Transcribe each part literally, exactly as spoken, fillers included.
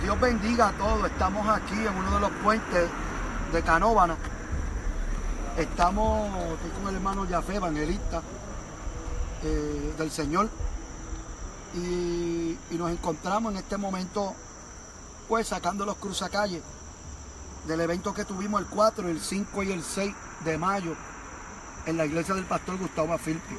Dios bendiga a todos. Estamos aquí en uno de los puentes de Canóvana. Estamos, estoy con el hermano Yafé, evangelista eh, del Señor. Y, y nos encontramos en este momento, pues, sacando los cruzacalles del evento que tuvimos el cuatro, el cinco y el seis de mayo en la iglesia del pastor Gustavo Afilpi.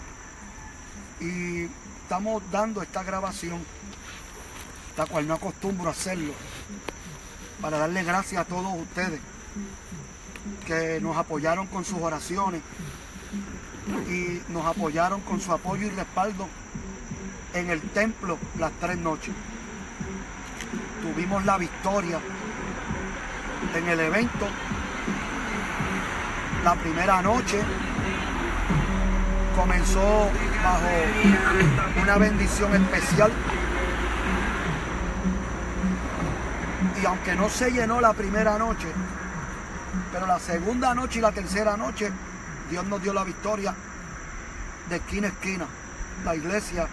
Y estamos dando esta grabación, la cual no acostumbro a hacerlo, para darle gracias a todos ustedes que nos apoyaron con sus oraciones y nos apoyaron con su apoyo y respaldo en el templo las tres noches. Tuvimos la victoria en el evento. La primera noche comenzó bajo una bendición especial, y aunque no se llenó la primera noche, pero la segunda noche y la tercera noche Dios nos dio la victoria de esquina a esquina, la iglesia.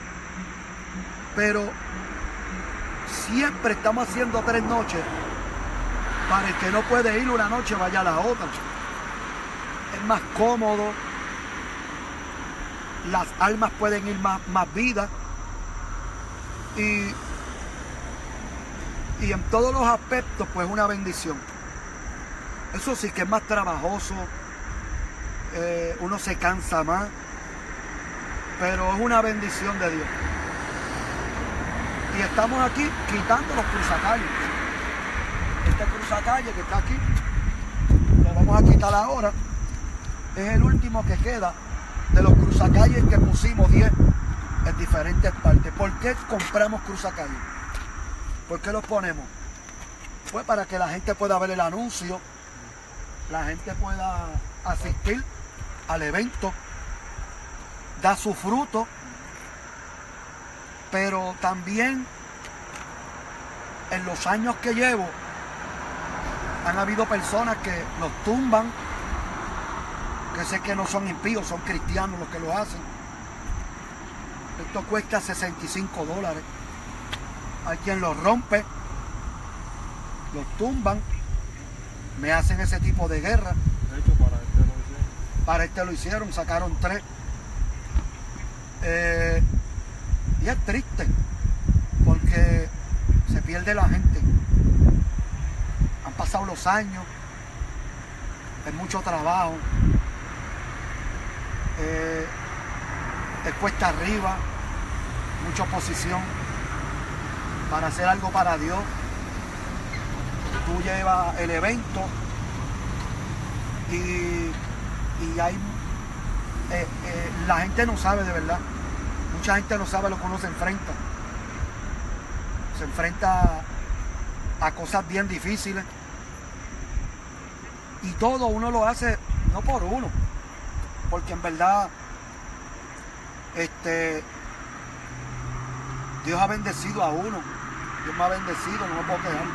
Pero siempre estamos haciendo tres noches para el que no puede ir una noche vaya a la otra. Es más cómodo, las almas pueden ir más, más vidas, y, y en todos los aspectos pues una bendición. Eso sí que es más trabajoso, eh, uno se cansa más, pero es una bendición de Dios. Y estamos aquí quitando los cruzacalles. Este cruzacalle que está aquí, lo vamos a quitar ahora. Es el último que queda de los cruzacalles que pusimos diez en diferentes partes. ¿Por qué compramos cruzacalles? ¿Por qué los ponemos? Pues para que la gente pueda ver el anuncio, la gente pueda asistir al evento, da su fruto, pero también en los años que llevo han habido personas que los tumban, que sé que no son impíos, son cristianos los que lo hacen. Esto cuesta sesenta y cinco dólares. Hay quien los rompe, los tumban, me hacen ese tipo de guerra. De hecho, para este lo hicieron. Para este lo hicieron, sacaron tres. Eh, y es triste, porque se pierde la gente. Han pasado los años, es mucho trabajo, eh, es cuesta arriba, mucha oposición. Para hacer algo para Dios, tú llevas el evento y, y hay eh, eh, la gente no sabe de verdad. Mucha gente no sabe lo que uno se enfrenta. Se enfrenta a cosas bien difíciles. Y todo uno lo hace no por uno, porque en verdad este, Dios ha bendecido a uno. Dios me ha bendecido, no me puedo quejar.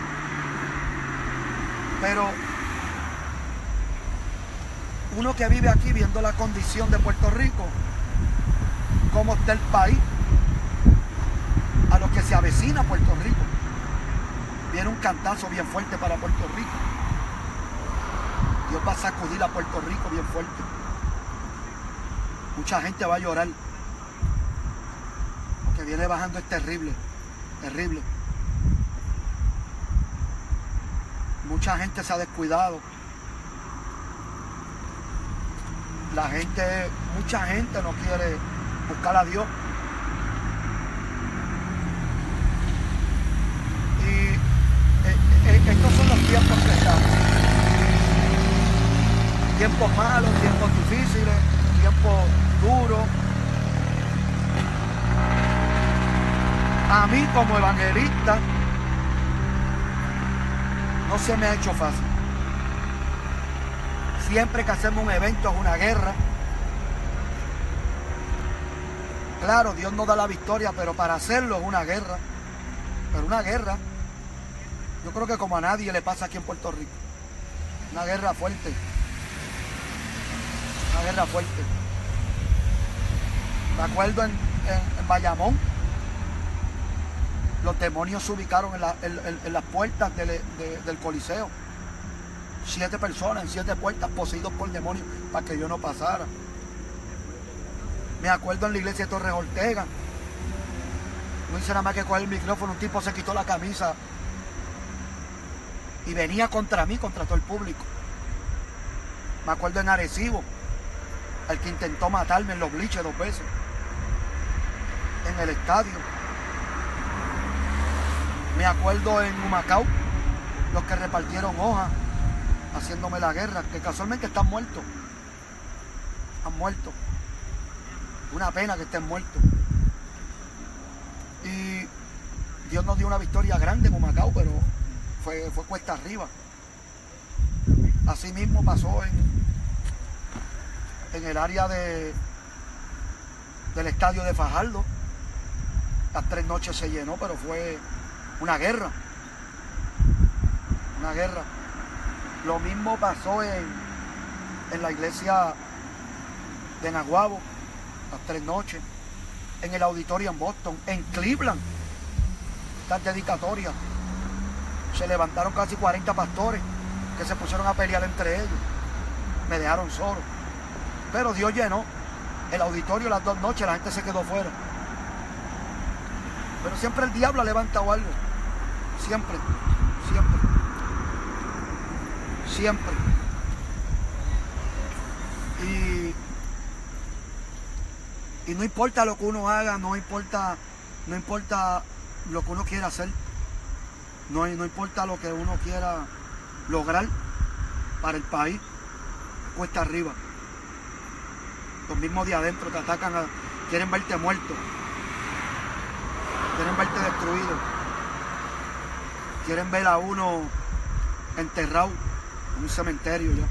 Pero uno que vive aquí viendo la condición de Puerto Rico, cómo está el país, a lo que se avecina a Puerto Rico, viene un cantazo bien fuerte para Puerto Rico. Dios va a sacudir a Puerto Rico bien fuerte. Mucha gente va a llorar. Lo que viene bajando es terrible, terrible. Mucha gente se ha descuidado. La gente, mucha gente no quiere buscar a Dios. Y eh, eh, estos son los tiempos que estamos. Tiempos malos, tiempos difíciles, tiempos duros. A mí como evangelista no se me ha hecho fácil. Siempre que hacemos un evento es una guerra. Claro, Dios nos da la victoria, pero para hacerlo es una guerra. Pero una guerra, yo creo que como a nadie le pasa aquí en Puerto Rico. Una guerra fuerte. Una guerra fuerte. Me acuerdo en, en, en Bayamón, Los demonios se ubicaron en, la, en, en, en las puertas del, de, del Coliseo. Siete personas en siete puertas poseídos por demonios para que yo no pasara. Me acuerdo en la iglesia de Torres Ortega. No hice nada más que coger el micrófono. Un tipo se quitó la camisa y venía contra mí, contra todo el público. Me acuerdo en Arecibo, el que intentó matarme en los bliches dos veces. En el estadio. Me acuerdo en Humacao, los que repartieron hojas haciéndome la guerra, que casualmente están muertos. Han muerto. Una pena que estén muertos. Y Dios nos dio una victoria grande en Humacao, pero fue, fue cuesta arriba. Así mismo pasó en, en el área de, del estadio de Fajardo. Las tres noches se llenó, pero fue una guerra. Una guerra. Lo mismo pasó en, en la iglesia de Naguabo, las tres noches. En el auditorio en Boston, en Cleveland. Estas dedicatorias. Se levantaron casi cuarenta pastores que se pusieron a pelear entre ellos. Me dejaron solo. Pero Dios llenó el auditorio las dos noches, la gente se quedó fuera. Pero siempre el diablo ha levantado algo. Siempre, siempre. Siempre. Y, y no importa lo que uno haga, no importa, no importa lo que uno quiera hacer. No, no importa lo que uno quiera lograr para el país, cuesta arriba. Los mismos de adentro te atacan, a, quieren verte muerto, quieren verte destruido, quieren ver a uno enterrado en un cementerio ya.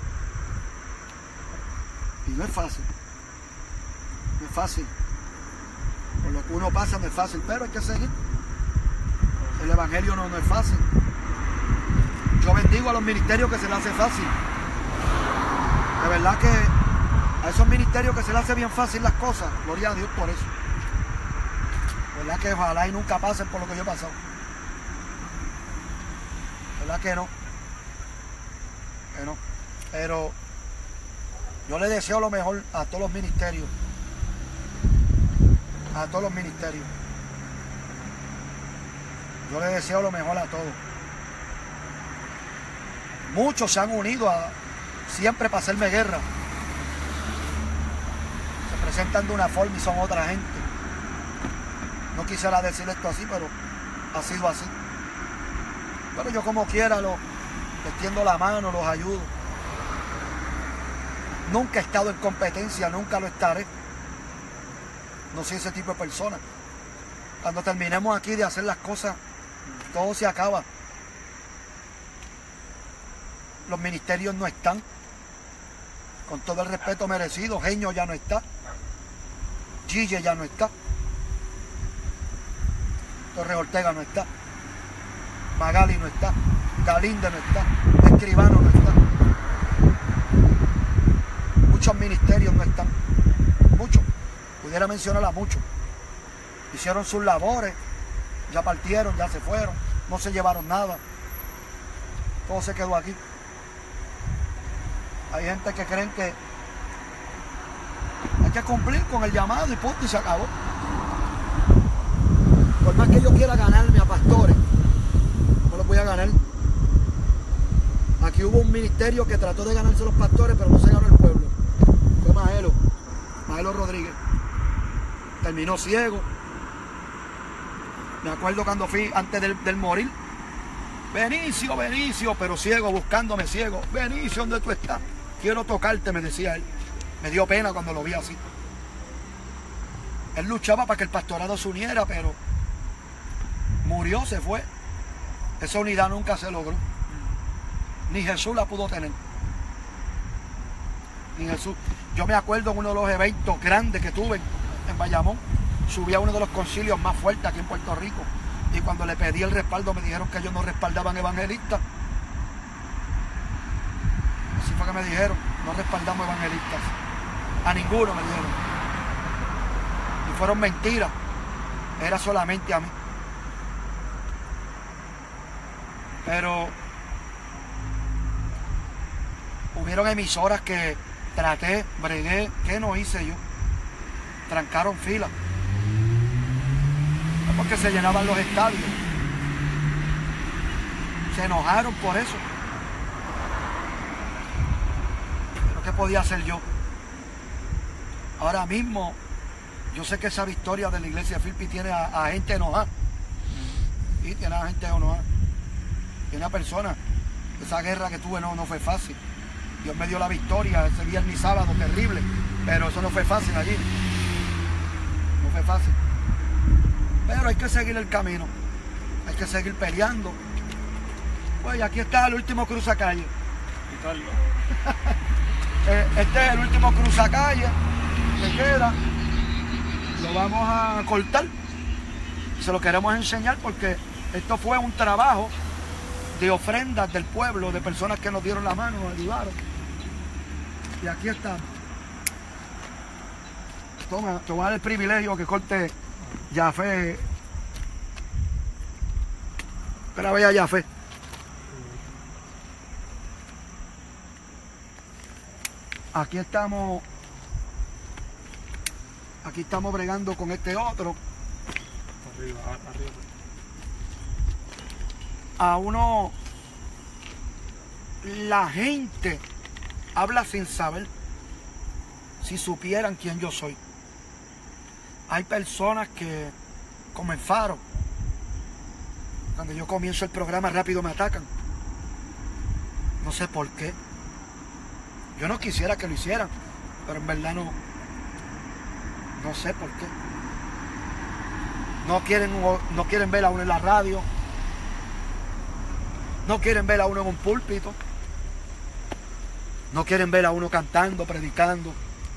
Y no es fácil, no es fácil. Por lo que uno pasa no es fácil, pero hay que seguir. El evangelio no, no es fácil. Yo bendigo a los ministerios que se les hace fácil. De verdad que a esos ministerios que se les hace bien fácil las cosas, gloria a Dios por eso. De verdad que ojalá y nunca pasen por lo que yo he pasado. De verdad que no. Que no. Pero yo le deseo lo mejor a todos los ministerios. A todos los ministerios. Yo le deseo lo mejor a todos. Muchos se han unido a siempre para hacerme guerra. Se presentan de una forma y son otra gente. No quisiera decir esto así, pero ha sido así. Pero yo como quiera los, les tiendo la mano, los ayudo. Nunca he estado en competencia, nunca lo estaré. No soy ese tipo de persona. Cuando terminemos aquí de hacer las cosas, todo se acaba. Los ministerios no están. Con todo el respeto merecido, Genio ya no está. Gille ya no está. Torres Ortega no está. Magali no está. Galinde no está. Escribano no está. Muchos ministerios no están. Muchos. Pudiera mencionar a muchos. Hicieron sus labores. Ya partieron, ya se fueron. No se llevaron nada. Todo se quedó aquí. Hay gente que creen que hay que cumplir con el llamado y punto y se acabó. Por más que yo quiera ganarme a pastores, no los voy a ganar. Aquí hubo un ministerio que trató de ganarse a los pastores, pero no se ganó el pueblo. Fue Majelo, Majelo Rodríguez. Terminó ciego. Me acuerdo cuando fui antes del, del morir. Benicio, Benicio, pero ciego, buscándome ciego. Benicio, ¿dónde tú estás? Quiero tocarte, me decía él. Me dio pena cuando lo vi así. Él luchaba para que el pastorado se uniera, pero murió, se fue. Esa unidad nunca se logró. Ni Jesús la pudo tener. Ni Jesús. Yo me acuerdo en uno de los eventos grandes que tuve en Bayamón. Subí a uno de los concilios más fuertes aquí en Puerto Rico. Y cuando le pedí el respaldo me dijeron que ellos no respaldaban evangelistas. Así fue que me dijeron, no respaldamos evangelistas. A ninguno me dijeron. Y fueron mentiras. Era solamente a mí. Pero hubieron emisoras que traté, bregué, ¿qué no hice yo? Trancaron fila. No, porque se llenaban los estadios. Se enojaron por eso. Pero ¿qué podía hacer yo? Ahora mismo, yo sé que esa victoria de la iglesia de Philippi tiene a, a gente enojada. Y tiene a gente enojada. Tiene a personas. Esa guerra que tuve no, no fue fácil. Dios me dio la victoria ese viernes y sábado, terrible. Pero eso no fue fácil allí. No fue fácil. Pero hay que seguir el camino. Hay que seguir peleando. Pues aquí está el último cruzacalle. Este es el último cruzacalle que queda. Lo vamos a cortar. Se lo queremos enseñar porque esto fue un trabajo de ofrendas del pueblo, de personas que nos dieron la mano, nos ayudaron. Y aquí estamos. Toma, te voy a dar el privilegio que corte Jafé. Espera, vea Jafé. Aquí estamos. Aquí estamos bregando con este otro. Arriba, arriba. A uno, la gente habla sin saber. Si supieran quién yo soy. Hay personas que, como en Faro, cuando yo comienzo el programa rápido me atacan. No sé por qué. Yo no quisiera que lo hicieran, pero en verdad no, no sé por qué. No quieren, no quieren ver a uno en la radio. No quieren ver a uno en un púlpito. No quieren ver a uno cantando, predicando.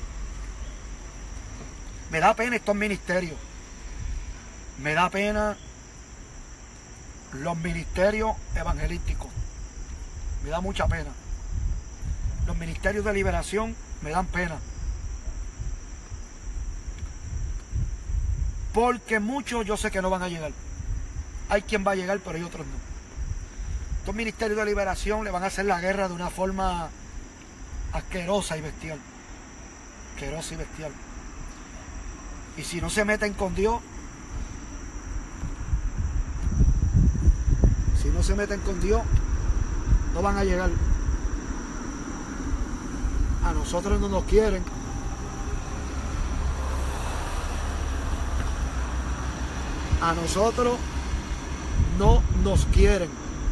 Me da pena estos ministerios. Me da pena los ministerios evangelísticos. Me da mucha pena. Los ministerios de liberación me dan pena. Porque muchos yo sé que no van a llegar. Hay quien va a llegar, pero hay otros no. Estos ministerios de liberación le van a hacer la guerra de una forma asquerosa y bestial. Asquerosa y bestial. Y si no se meten con Dios, si no se meten con Dios, no van a llegar. A nosotros no nos quieren. A nosotros no nos quieren.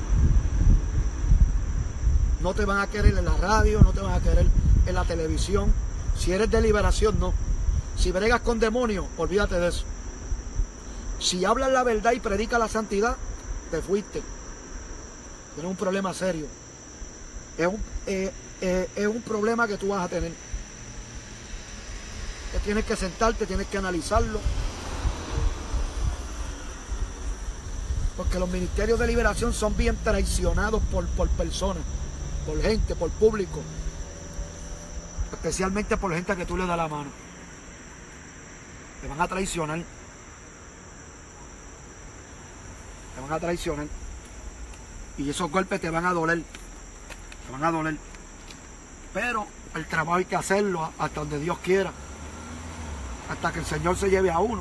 No te van a querer en la radio, no te van a querer en la televisión. Si eres de liberación, no. Si bregas con demonios, olvídate de eso. Si hablas la verdad y predicas la santidad, te fuiste. Tienes un problema serio. Es un, eh, eh, es un problema que tú vas a tener. Que tienes que sentarte, tienes que analizarlo. Porque los ministerios de liberación son bien traicionados por, por personas, por gente, por público. Especialmente por gente que tú le das la mano. Te van a traicionar. Te van a traicionar. Y esos golpes te van a doler. Te van a doler. Pero el trabajo hay que hacerlo hasta donde Dios quiera. Hasta que el Señor se lleve a uno.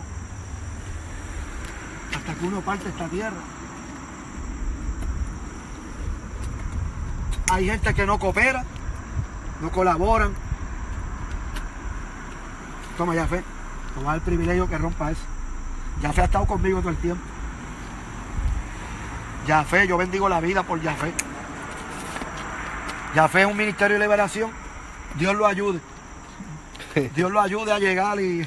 Hasta que uno parte esta tierra. Hay gente que no coopera, no colaboran. Toma, Jafé. Te voy a dar el privilegio que rompa eso. Jafé ha estado conmigo todo el tiempo. Jafé, yo bendigo la vida por Jafé. Jafé es un ministerio de liberación. Dios lo ayude. Dios lo ayude a llegar y...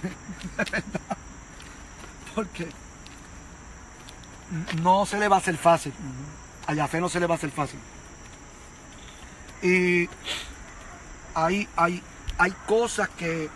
Porque no se le va a hacer fácil. A Jafé no se le va a hacer fácil. Y hay, hay, hay cosas que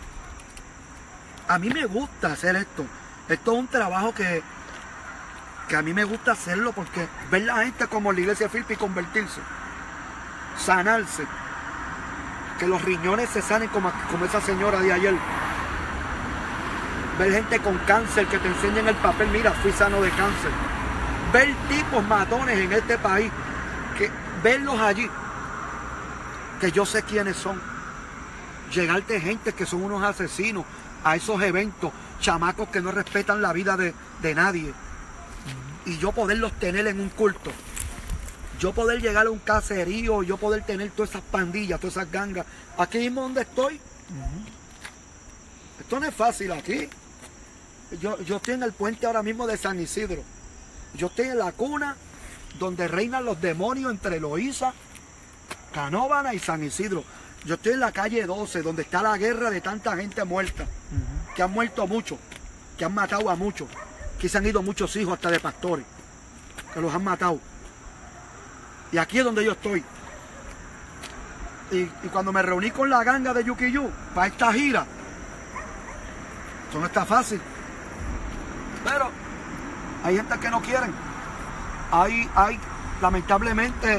a mí me gusta hacer esto. Esto es un trabajo que, que a mí me gusta hacerlo porque ver la gente como en la iglesia de Philippi convertirse, sanarse, que los riñones se sanen como, como esa señora de ayer. Ver gente con cáncer que te enseñen el papel, mira, fui sano de cáncer. ver tipos matones en este país, que verlos allí, que yo sé quiénes son. Llegarte gente que son unos asesinos a esos eventos, chamacos que no respetan la vida de, de nadie. Y yo poderlos tener en un culto. Yo poder llegar a un caserío, yo poder tener todas esas pandillas, todas esas gangas. Aquí mismo donde estoy. Uh-huh. Esto no es fácil aquí. Yo, yo estoy en el puente ahora mismo de San Isidro. Yo estoy en la cuna donde reinan los demonios entre Loíza, Canóvana y San Isidro. Yo estoy en la calle doce, donde está la guerra de tanta gente muerta. Uh-huh. Que han muerto muchos, que han matado a muchos. Que se han ido muchos hijos hasta de pastores, que los han matado. Y aquí es donde yo estoy. Y, y cuando me reuní con la ganga de Yuquiyú para esta gira, eso no está fácil. Pero hay gente que no quieren. Hay, hay, lamentablemente,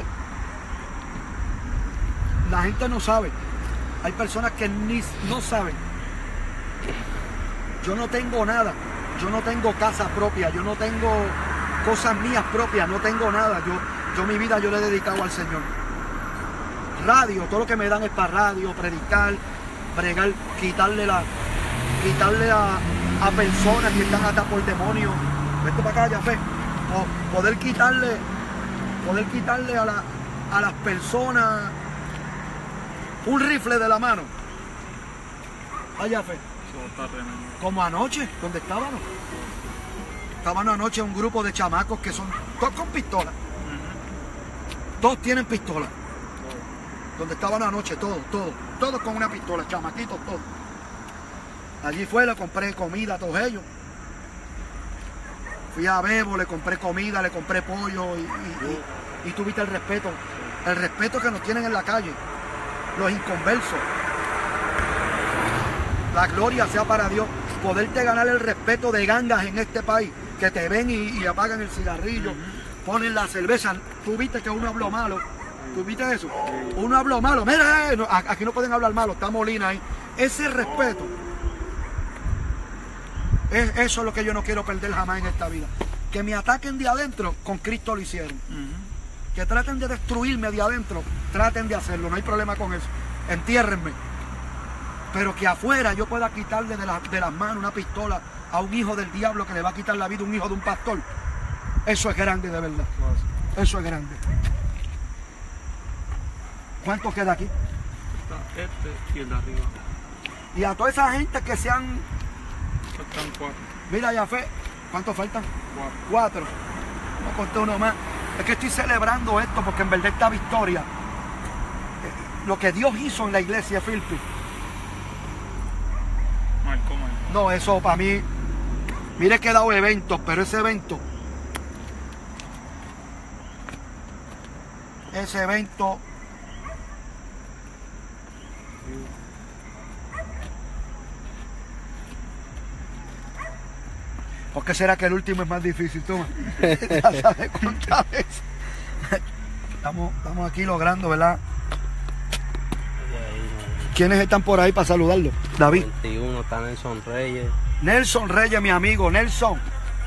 la gente no sabe. Hay personas que ni no saben. Yo no tengo nada. Yo no tengo casa propia. Yo no tengo cosas mías propias. No tengo nada. Yo, yo mi vida yo le he dedicado al Señor. Radio, todo lo que me dan es para radio, predicar, bregar, quitarle la, quitarle a, a personas que están atadas por demonios. Vete para acá, Yafé. O poder quitarle, poder quitarle a, la, a las personas un rifle de la mano. Allá, Yafé. Como anoche, donde estábamos. Estábamos anoche un grupo de chamacos que son todos con pistola. Uh-huh. Todos tienen pistola. Uh-huh. Donde estaban anoche, todos, todos, todos con una pistola, chamaquitos, todos. Allí fue, le compré comida a todos ellos. Fui a Bebo, le compré comida, le compré pollo y, y, uh-huh. y, y tuviste el respeto. El respeto que nos tienen en la calle. Los inconversos. La gloria sea para Dios. Poderte ganar el respeto de gangas en este país, que te ven y, y apagan el cigarrillo, uh-huh. ponen la cerveza. Tú viste que uno habló malo. ¿Tú viste eso? Uh-huh. Uno habló malo. Mira, eh, no, aquí no pueden hablar malo, está Molina ahí. Ese respeto, es, eso es lo que yo no quiero perder jamás en esta vida. Que me ataquen de adentro, con Cristo lo hicieron. Uh-huh. Que traten de destruirme de adentro, traten de hacerlo, no hay problema con eso. Entiérrenme. Pero que afuera yo pueda quitarle de, la, de las manos una pistola a un hijo del diablo que le va a quitar la vida a un hijo de un pastor. Eso es grande de verdad. Eso es grande. ¿Cuánto queda aquí? Está este y el de arriba. Y a toda esa gente que se han... Faltan cuatro. Mira, Yafé, ¿cuántos faltan? Cuatro. Cuatro. No conté uno más. Es que estoy celebrando esto porque en verdad esta victoria, lo que Dios hizo en la iglesia, Filipe. No, eso para mí, mire que he dado eventos, pero ese evento, ese evento, ¿por qué será que el último es más difícil? Toma, ya sabes cuántas veces. Estamos, estamos aquí logrando, ¿verdad? ¿Quiénes están por ahí para saludarlo? David. veintiuno, está Nelson Reyes. Nelson Reyes, mi amigo, Nelson.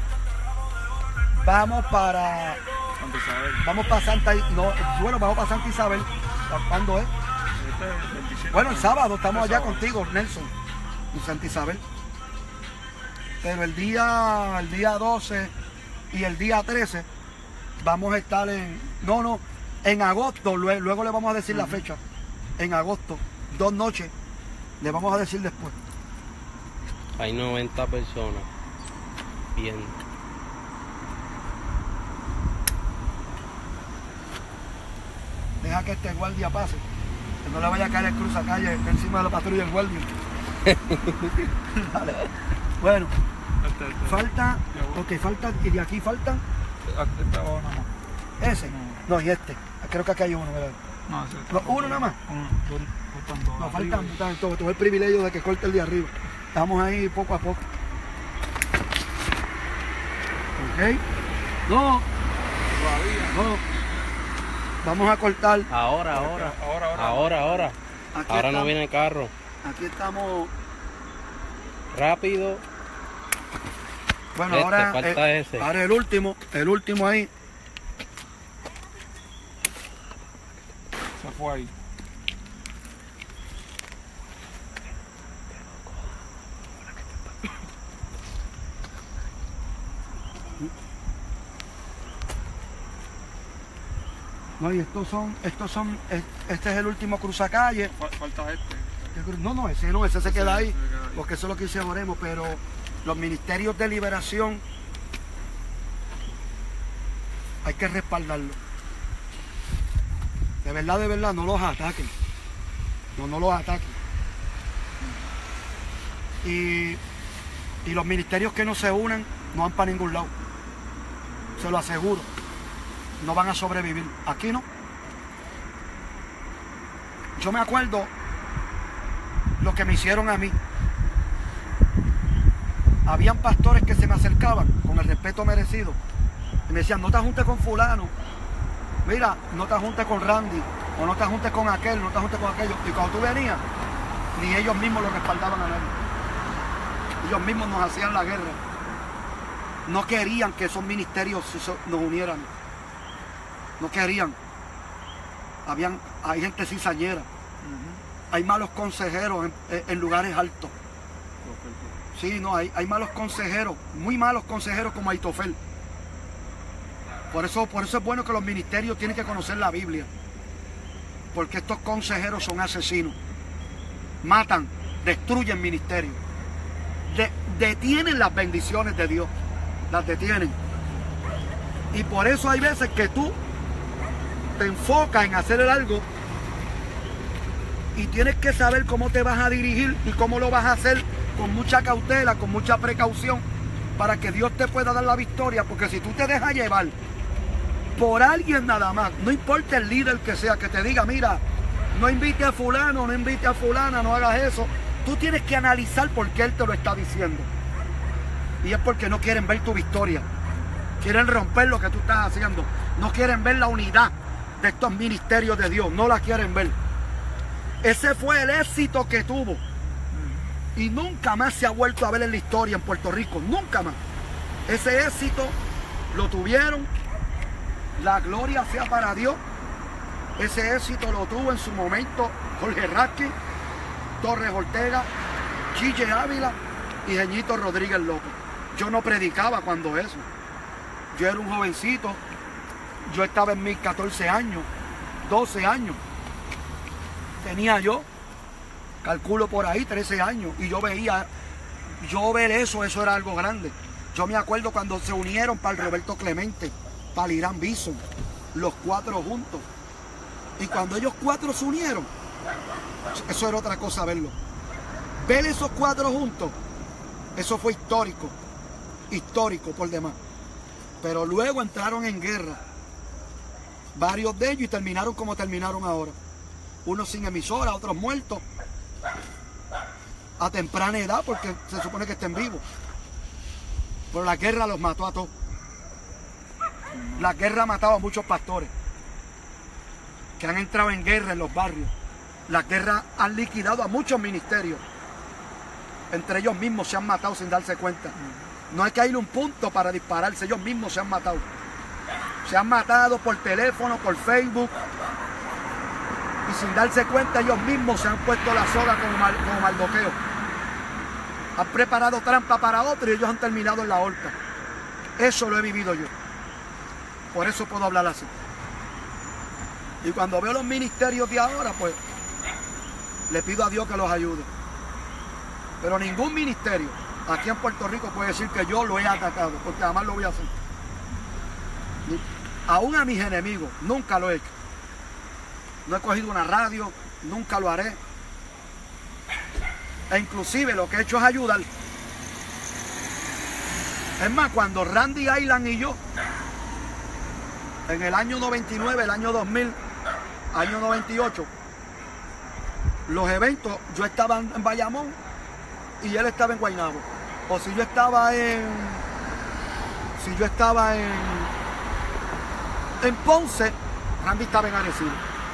Vamos para... Santa Isabel. Vamos para Santa... No, bueno, vamos para Santa Isabel. ¿Cuándo es? Este es el veintisiete. Bueno, el sábado estamos el allá sábado. contigo, Nelson, en Santa Isabel. Pero el día, el día doce y el día trece vamos a estar en... No, no, en agosto, luego, luego le vamos a decir uh-huh. la fecha. En agosto. Dos noches, le vamos a decir después. Hay noventa personas viendo. Deja que este guardia pase, que no le vaya a caer el cruzacalle encima de la patrulla del guardia. Vale. Bueno, Este, este. falta, Ya, ok, falta, y de aquí faltan Este abajo nada más. ese, no, y este, creo que aquí hay uno, ¿verdad? No, ese No, uno nada más. Uno, dos, faltan dos. No, arriba. faltan tanto, tuve el privilegio de que corte el de arriba. Estamos ahí poco a poco. Ok. No, Todavía. no. Vamos a cortar. Ahora, ahora. Ahora, ahora. Ahora, ahora. Aquí Ahora no estamos, viene el carro. Aquí estamos. Rápido. Bueno, Este, ahora, falta eh, ese. ahora el último, el último ahí. Se fue ahí. No, y estos son, estos son, es- este es el último cruzacalle. Fa- Falta este. ¿Qué cru- No, no, ese no, ese se queda ahí, se queda ahí. porque eso es lo que dice Oremos, pero los ministerios de liberación hay que respaldarlos. De verdad, de verdad, no los ataquen. No, no los ataquen. Y, y los ministerios que no se unan no van para ningún lado. Se lo aseguro. No van a sobrevivir. Aquí no. Yo me acuerdo lo que me hicieron a mí. Habían pastores que se me acercaban con el respeto merecido y me decían, no te juntes con fulano, mira, no te juntes con Randy, o no te juntes con aquel, no te juntes con aquello. Y cuando tú venías, ni ellos mismos lo respaldaban a nadie. Ellos mismos nos hacían la guerra. No querían que esos ministerios nos unieran. No querían. Habían, hay gente cizañera. Hay malos consejeros en, en lugares altos. Sí, no, hay, hay malos consejeros, muy malos consejeros como Aitofel. Por eso, por eso es bueno que los ministerios tienen que conocer la Biblia. Porque estos consejeros son asesinos. Matan, destruyen ministerios. De, detienen las bendiciones de Dios. Las detienen. Y por eso hay veces que tú te enfocas en hacer algo y tienes que saber cómo te vas a dirigir y cómo lo vas a hacer con mucha cautela, con mucha precaución, para que Dios te pueda dar la victoria. Porque si tú te dejas llevar por alguien nada más, no importa el líder que sea, que te diga, mira, no invite a fulano, no invite a fulana, no hagas eso, tú tienes que analizar por qué él te lo está diciendo. Y es porque no quieren ver tu victoria, quieren romper lo que tú estás haciendo, no quieren ver la unidad de estos ministerios de Dios, no la quieren ver. Ese fue el éxito que tuvo y nunca más se ha vuelto a ver en la historia en Puerto Rico, nunca más. Ese éxito lo tuvieron, la gloria sea para Dios. Ese éxito lo tuvo en su momento Jorge Raskin, Torres Ortega, Chiche Ávila y Jeñito Rodríguez López. Yo no predicaba cuando eso. Yo era un jovencito, yo estaba en mis catorce años, doce años. Tenía yo, calculo por ahí, trece años, y yo veía, yo ver eso, eso era algo grande. Yo me acuerdo cuando se unieron para el Roberto Clemente, para el Irán Bison, los cuatro juntos. Y cuando ellos cuatro se unieron, eso era otra cosa verlo. Ver esos cuatro juntos, eso fue histórico, histórico por demás. Pero luego entraron en guerra, varios de ellos, y terminaron como terminaron ahora. Unos sin emisora, otros muertos, a temprana edad, porque se supone que estén vivos. Pero la guerra los mató a todos. La guerra ha matado a muchos pastores que han entrado en guerra en los barrios. Las guerras han liquidado a muchos ministerios. Entre ellos mismos se han matado sin darse cuenta. No hay que ir a un punto para dispararse, ellos mismos se han matado. Se han matado por teléfono, por Facebook. Y sin darse cuenta ellos mismos se han puesto la soga como, mal, como maldoqueo. Han preparado trampa para otro y ellos han terminado en la horca. Eso lo he vivido yo. Por eso puedo hablar así. Y cuando veo los ministerios de ahora, pues le pido a Dios que los ayude. Pero ningún ministerio aquí en Puerto Rico puede decir que yo lo he atacado, porque jamás lo voy a hacer. Aún a mis enemigos, nunca lo he hecho. No he cogido una radio, nunca lo haré. E inclusive lo que he hecho es ayudar. Es más, cuando Randy Island y yo, en el año noventa y nueve, el año dos mil, año noventa y ocho, los eventos, yo estaba en Bayamón y él estaba en Guaynabo. O si yo estaba en... Si yo estaba en... En Ponce, Randy estaba en Arecibo.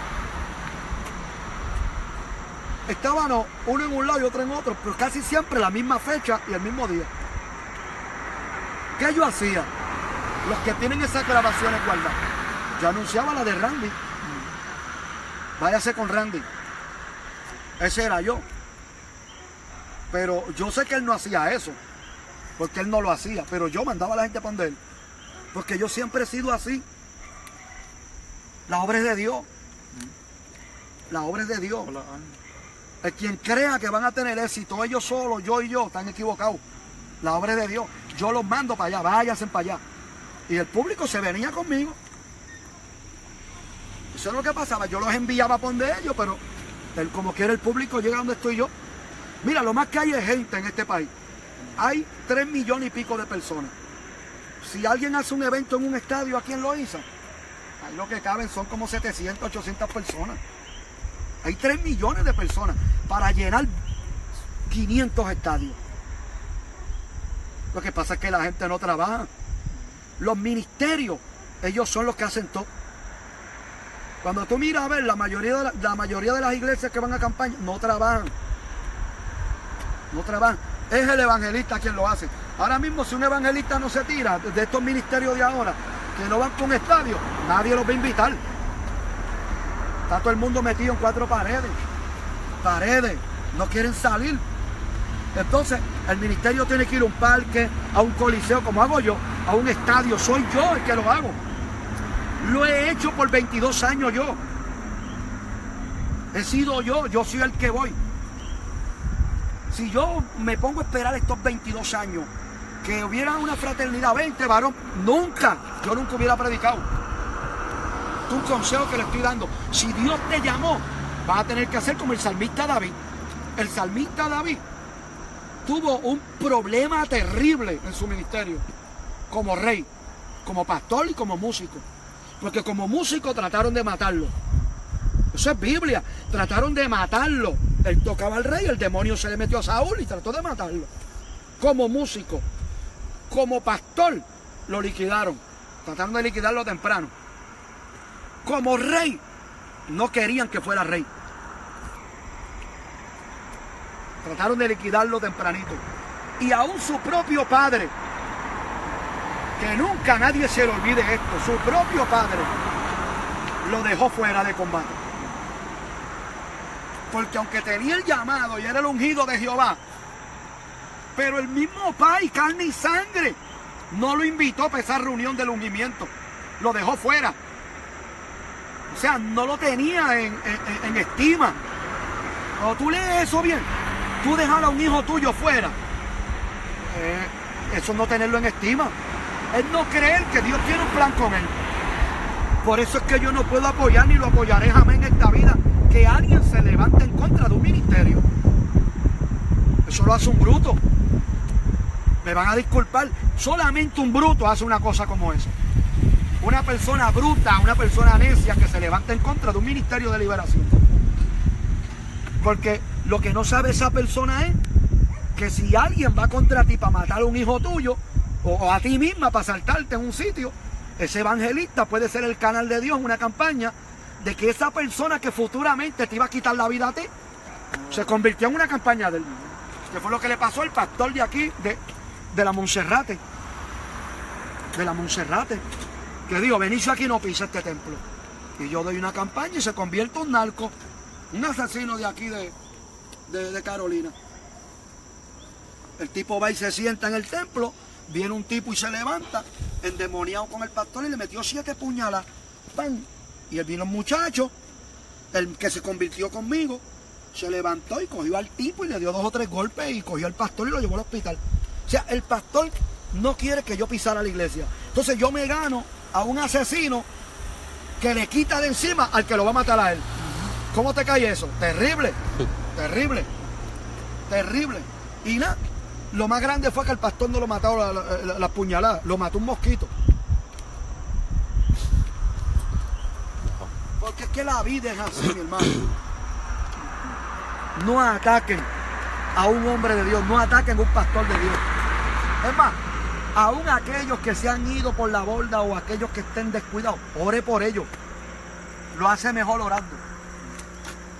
Estaban uno en un lado y otro en otro, pero casi siempre la misma fecha y el mismo día. ¿Qué yo hacía? Los que tienen esas grabaciones guardadas. Yo anunciaba la de Randy. Váyase con Randy. Ese era yo. Pero yo sé que él no hacía eso. Porque él no lo hacía. Pero yo mandaba a la gente a poner. Porque yo siempre he sido así. La obra es de Dios. La obra es de Dios. El quien crea que van a tener éxito, ellos solos, yo y yo, están equivocados. La obra es de Dios. Yo los mando para allá, váyanse para allá. Y el público se venía conmigo. Eso es lo que pasaba. Yo los enviaba por donde ellos, pero el, como quiera el público llega donde estoy yo. Mira, lo más que hay es gente en este país. Hay tres millones y pico de personas. Si alguien hace un evento en un estadio aquí en Loíza, ahí lo que caben son como setecientas, ochocientas personas. Hay tres millones de personas para llenar quinientos estadios. Lo que pasa es que la gente no trabaja. Los ministerios, ellos son los que hacen todo. Cuando tú miras a ver, la mayoría de, la, la mayoría de las iglesias que van a campaña no trabajan. No trabajan. Es el evangelista quien lo hace. Ahora mismo, si un evangelista no se tira de estos ministerios de ahora, que no van con estadio, nadie los va a invitar. Está todo el mundo metido en cuatro paredes. Paredes. No quieren salir. Entonces, el ministerio tiene que ir a un parque, a un coliseo, como hago yo, a un estadio. Soy yo el que lo hago. Lo he hecho por veintidós años yo. He sido yo, yo soy el que voy. Si yo me pongo a esperar estos veintidós años, que hubiera una fraternidad, veinte varón, nunca, yo nunca hubiera predicado. Es un consejo que le estoy dando. Si Dios te llamó, vas a tener que hacer como el salmista David. El salmista David tuvo un problema terrible en su ministerio, como rey, como pastor y como músico. Porque como músico trataron de matarlo. Eso es Biblia. Trataron de matarlo. Él tocaba al rey, el demonio se le metió a Saúl y trató de matarlo. Como músico. Como pastor, lo liquidaron. Trataron de liquidarlo temprano. Como rey, no querían que fuera rey. Trataron de liquidarlo tempranito. Y aún su propio padre, que nunca nadie se le olvide esto, su propio padre lo dejó fuera de combate. Porque aunque tenía el llamado y era el ungido de Jehová, pero el mismo Pai, carne y sangre, no lo invitó para esa reunión del ungimiento. Lo dejó fuera. O sea, no lo tenía en, en, en estima. Cuando tú lees eso bien, tú dejar a un hijo tuyo fuera, eh, eso no tenerlo en estima. Es no creer que Dios tiene un plan con él. Por eso es que yo no puedo apoyar ni lo apoyaré jamás en esta vida que alguien se levante en contra de un ministerio. Eso lo hace un bruto. Me van a disculpar. Solamente un bruto hace una cosa como esa. Una persona bruta, una persona necia que se levanta en contra de un ministerio de liberación. Porque lo que no sabe esa persona es que si alguien va contra ti para matar a un hijo tuyo, o a ti misma para saltarte en un sitio, ese evangelista puede ser el canal de Dios en una campaña de que esa persona que futuramente te iba a quitar la vida a ti, se convirtió en una campaña de él. Que fue lo que le pasó al pastor de aquí, de, de la Monserrate. De la Monserrate. Que dijo, Benicio aquí no pisa este templo. Y yo doy una campaña y se convierte en un narco, un asesino de aquí de, de, de Carolina. El tipo va y se sienta en el templo. Viene un tipo y se levanta, endemoniado con el pastor, y le metió siete puñalas. ¡Pam! Y él vino un muchacho, el que se convirtió conmigo, se levantó y cogió al tipo y le dio dos o tres golpes y cogió al pastor y lo llevó al hospital. O sea, el pastor no quiere que yo pisara la iglesia. Entonces yo me gano a un asesino que le quita de encima al que lo va a matar a él. ¿Cómo te cae eso? Terrible, terrible, terrible. Y nada. Lo más grande fue que el pastor no lo mató la, la, la, la puñalada, lo mató un mosquito. Porque es que la vida es así, mi hermano. No ataquen a un hombre de Dios, no ataquen a un pastor de Dios. Es más, aún aquellos que se han ido por la borda o aquellos que estén descuidados, ore por ellos. Lo hace mejor orando.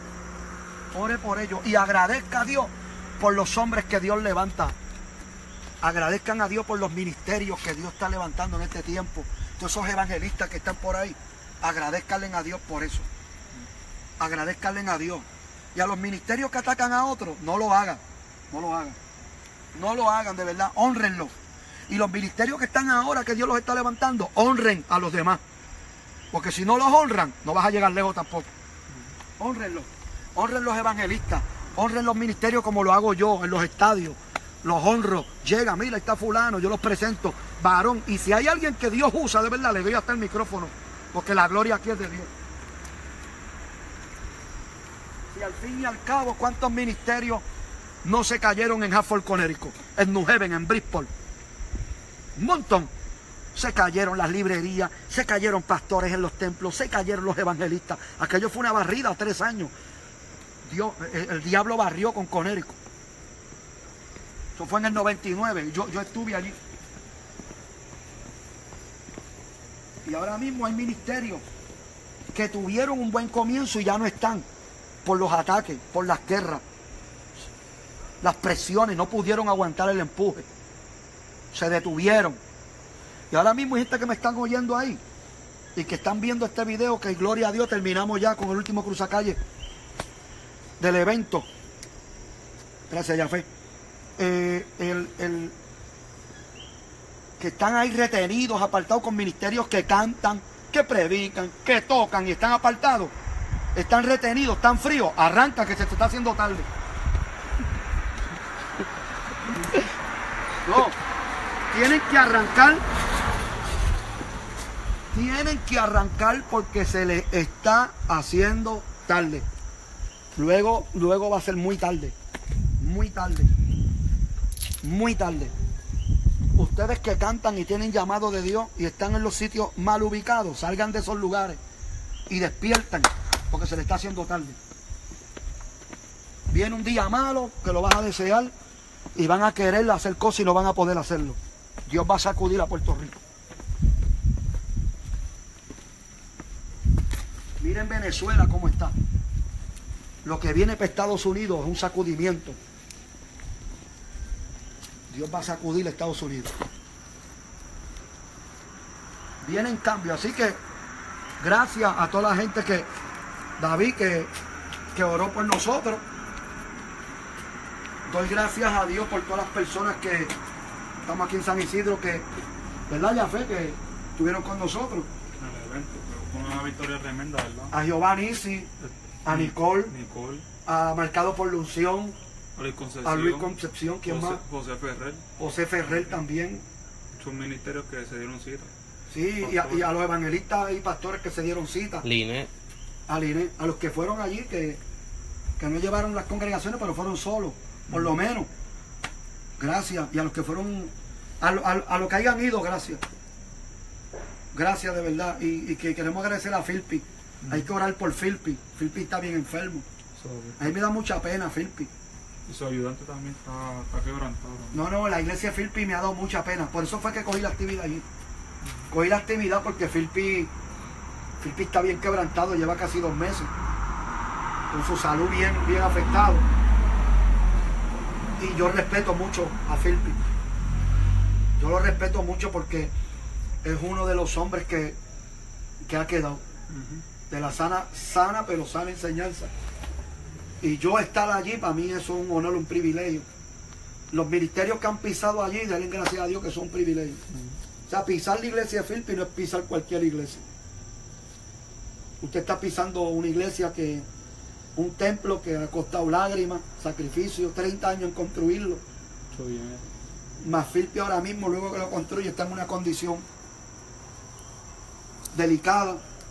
Ore por ellos y agradezca a Dios por los hombres que Dios levanta Agradezcan a Dios por los ministerios que Dios está levantando en este tiempo. Todos esos evangelistas que están por ahí, agradezcanle a Dios por eso. Agradezcanle a Dios. Y a los ministerios que atacan a otros, no lo hagan. No lo hagan. No lo hagan, de verdad. Hónrenlos. Y los ministerios que están ahora, que Dios los está levantando, honren a los demás. Porque si no los honran, no vas a llegar lejos tampoco. Honrenlos. Honren los evangelistas. Honren los ministerios como lo hago yo en los estadios. Los honro. Llega, mira, ahí está fulano, yo los presento. Varón. Y si hay alguien que Dios usa, de verdad, le doy hasta el micrófono. Porque la gloria aquí es de Dios. Y al fin y al cabo, ¿cuántos ministerios no se cayeron en Hartford, Connecticut? En New Haven, en Bridgeport. Un montón. Se cayeron las librerías, se cayeron pastores en los templos, se cayeron los evangelistas. Aquello fue una barrida, tres años. Dios, el, el diablo barrió con Connecticut. Eso fue en el noventa y nueve. Yo, yo estuve allí. Y ahora mismo hay ministerios que tuvieron un buen comienzo y ya no están. Por los ataques, por las guerras, las presiones, no pudieron aguantar el empuje. Se detuvieron. Y ahora mismo hay gente que me están oyendo ahí y que están viendo este video, que gloria a Dios, terminamos ya con el último cruzacalle del evento. Gracias, Yafé. Eh, el, el, que están ahí retenidos, apartados con ministerios que cantan, que predican, que tocan y están apartados. Están retenidos, están fríos. Arranca, que se te está haciendo tarde. No. Tienen que arrancar. Tienen que arrancar porque se les está haciendo tarde. Luego, luego va a ser muy tarde. Muy tarde. Muy tarde. Ustedes que cantan y tienen llamado de Dios y están en los sitios mal ubicados, salgan de esos lugares y despierten. Porque se le está haciendo tarde. Viene un día malo que lo vas a desear y van a querer hacer cosas y no van a poder hacerlo. Dios va a sacudir a Puerto Rico. Miren Venezuela cómo está. Lo que viene para Estados Unidos es un sacudimiento. Dios va a sacudir a Estados Unidos. Vienen cambios, así que gracias a toda la gente que David que, que oró por nosotros. Doy gracias a Dios por todas las personas que estamos aquí en San Isidro, que, ¿verdad, Yafé? Que estuvieron con nosotros. El evento, pero fue una victoria tremenda, ¿verdad? A Giovanni, a Nicole, Nicole, a Marcado por la Unción, a Luis Concepción, a Luis Concepción, ¿quién José, más? José Ferrer. José Ferrer también. Son ministerios que se dieron cita. Sí, y a, y a los evangelistas y pastores que se dieron cita. Linet. A Linet, a los que fueron allí, que, que no llevaron las congregaciones, pero fueron solos, por lo menos. Gracias. Y a los que fueron, a, a, a los que hayan ido, gracias. Gracias de verdad. Y, y que queremos agradecer a Filpi. Mm. Hay que orar por Filpi. Filpi está bien enfermo. A mí me da mucha pena, Filpi. Y su ayudante también está, está quebrantado. No, no, la iglesia Filpi me ha dado mucha pena. Por eso fue que cogí la actividad allí. Cogí la actividad porque Filpi, Filpi está bien quebrantado, lleva casi dos meses. Con su salud bien, bien afectado. Y yo respeto mucho a Filpi. Yo lo respeto mucho porque es uno de los hombres que, que ha quedado. Uh-huh. De la sana, sana pero sana enseñanza. Y yo estar allí, para mí eso es un honor, un privilegio. Los ministerios que han pisado allí, denle gracias a Dios que son un privilegio. Uh-huh. O sea, pisar la iglesia de Filpi no es pisar cualquier iglesia. Usted está pisando una iglesia que, un templo que ha costado lágrimas, sacrificios, treinta años en construirlo. Más Filpi ahora mismo, luego que lo construye, está en una condición delicada.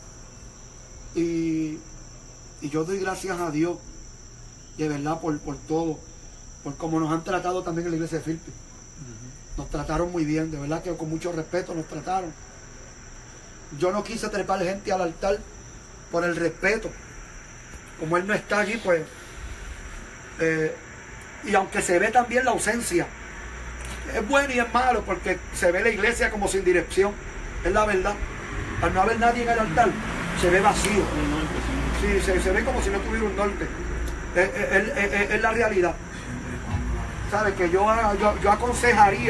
Y, y yo doy gracias a Dios, de verdad, por, por todo, por cómo nos han tratado también en la iglesia de Filpi. Uh-huh. Nos trataron muy bien, de verdad que con mucho respeto nos trataron. Yo no quise trepar gente al altar por el respeto. Como él no está allí, pues, eh, y aunque se ve también la ausencia, es bueno y es malo, porque se ve la iglesia como sin dirección, es la verdad. Al no haber nadie en el altar, se ve vacío. Sí, se, se ve como si no tuviera un norte. Es, es, es, es la realidad. sabe que yo, yo, yo aconsejaría,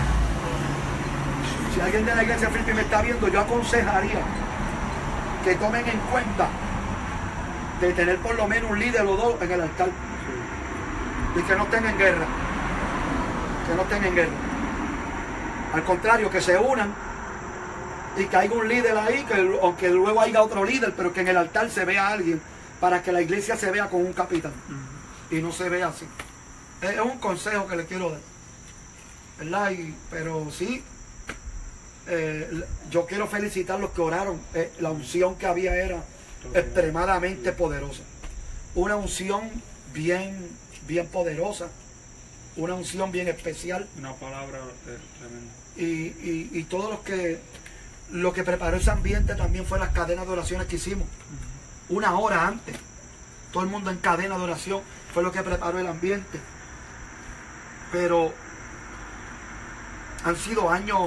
si alguien de la iglesia Filipe me está viendo, yo aconsejaría que tomen en cuenta de tener por lo menos un líder o dos en el altar. Y que no estén en guerra. Que no estén en guerra. Al contrario, que se unan y que haya un líder ahí, que aunque luego haya otro líder, pero que en el altar se vea a alguien para que la iglesia se vea con un capitán. Uh-huh. Y no se vea así. Es un consejo que le quiero dar. ¿Verdad? Y, pero sí, eh, yo quiero felicitar a los que oraron. Eh, la unción que había era extremadamente poderosa. Una unción bien, bien poderosa. Una unción bien especial. Una palabra eh, tremenda. Y, y, y todos los que lo que preparó ese ambiente también fue las cadenas de oraciones que hicimos. Uh-huh. Una hora antes. Todo el mundo en cadena de oración fue lo que preparó el ambiente. Pero han sido años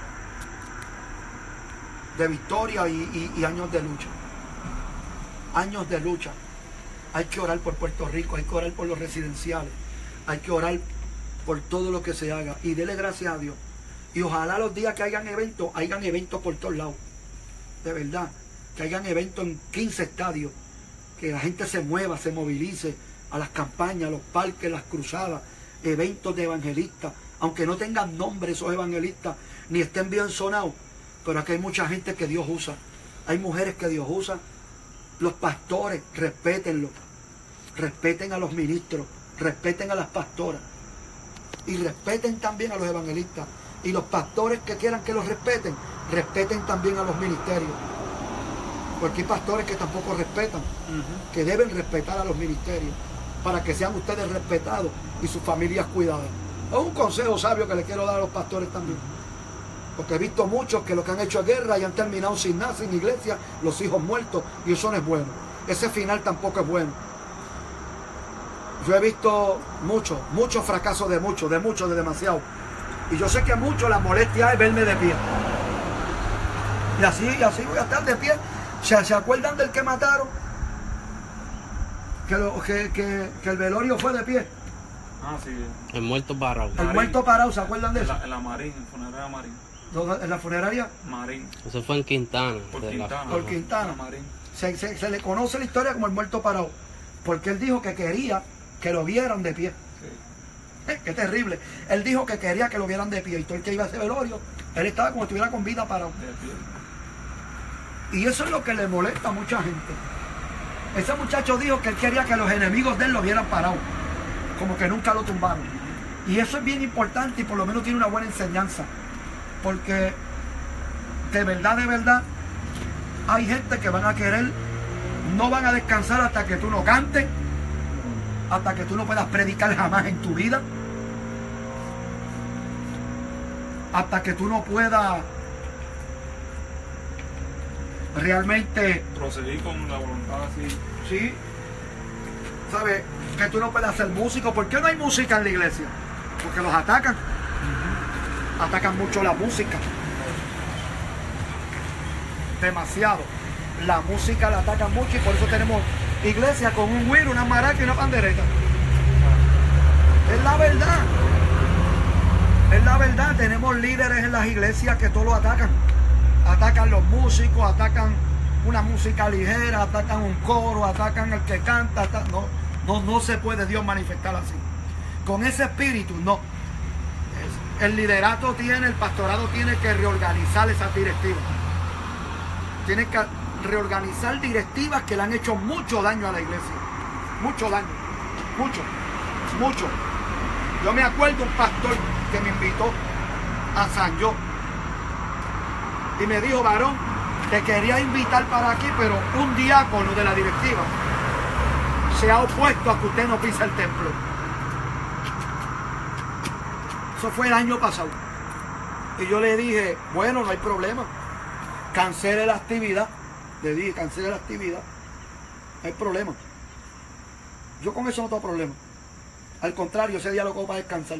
de victoria y, y, y años de lucha. Años de lucha. Hay que orar por Puerto Rico, hay que orar por los residenciales, hay que orar por todo lo que se haga. Y dele gracias a Dios. Y ojalá los días que hayan eventos, hayan eventos por todos lados. De verdad. Que hayan eventos en quince estadios. Que la gente se mueva, se movilice a las campañas, a los parques, las cruzadas, eventos de evangelistas. Aunque no tengan nombre esos evangelistas, ni estén bien sonados. Pero aquí hay mucha gente que Dios usa. Hay mujeres que Dios usa. Los pastores, respétenlos. Respeten a los ministros. Respeten a las pastoras. Y respeten también a los evangelistas. Y los pastores que quieran que los respeten, respeten también a los ministerios. Porque hay pastores que tampoco respetan, uh-huh. que deben respetar a los ministerios, para que sean ustedes respetados y sus familias cuidadas. Es un consejo sabio que le quiero dar a los pastores también. Porque he visto muchos que lo que han hecho es guerra y han terminado sin nada, sin iglesia, los hijos muertos, y eso no es bueno. Ese final tampoco es bueno. Yo he visto muchos, muchos fracasos de muchos, de muchos, de demasiado. Y yo sé que a muchos la molestia es verme de pie. Y así, y así voy a estar de pie. ¿Se, ¿se acuerdan del que mataron? Que, lo, que, que, que el velorio fue de pie. Ah, sí. El muerto parado. El muerto parado, ¿se acuerdan de eso? En la, en la Marín, en funeraria Marín. ¿En la funeraria? Marín. Eso fue en Quintana. Por de Quintana. La... Por Quintana. Marín. Se, se, se le conoce la historia como el muerto parado. Porque él dijo que quería que lo vieran de pie. Sí. Eh, qué terrible. Él dijo que quería que lo vieran de pie. Y todo el que iba a ese velorio, él estaba como si estuviera con vida parado. De pie. Y eso es lo que le molesta a mucha gente. Ese muchacho dijo que él quería que los enemigos de él lo vieran parado. Como que nunca lo tumbaron. Y eso es bien importante y por lo menos tiene una buena enseñanza. Porque de verdad, de verdad, hay gente que van a querer, no van a descansar hasta que tú no cantes, hasta que tú no puedas predicar jamás en tu vida, hasta que tú no puedas realmente Proseguir con la voluntad así. sí, ¿sabes? Que tú no puedas ser músico. ¿Por qué no hay música en la iglesia? Porque los atacan. Uh-huh. Atacan mucho la música. Demasiado. La música la atacan mucho y por eso tenemos iglesia con un güiro, una maraca y una pandereta. Es la verdad. Es la verdad. Tenemos líderes en las iglesias que todos lo atacan. Atacan los músicos, atacan una música ligera, atacan un coro, atacan el que canta. Atacan, no, no, no se puede Dios manifestar así. Con ese espíritu, no. El liderato tiene, el pastorado tiene que reorganizar esas directivas. Tiene que reorganizar directivas que le han hecho mucho daño a la iglesia. Mucho daño. Mucho. Mucho. Yo me acuerdo un pastor que me invitó a San Yo. Y me dijo, varón, te quería invitar para aquí, pero un diácono de la directiva se ha opuesto a que usted no pise el templo. Eso fue el año pasado. Y yo le dije, bueno, no hay problema. Cancele la actividad. Le dije, cancele la actividad. No hay problema. Yo con eso no tengo problema. Al contrario, ese día lo cojo para descansar.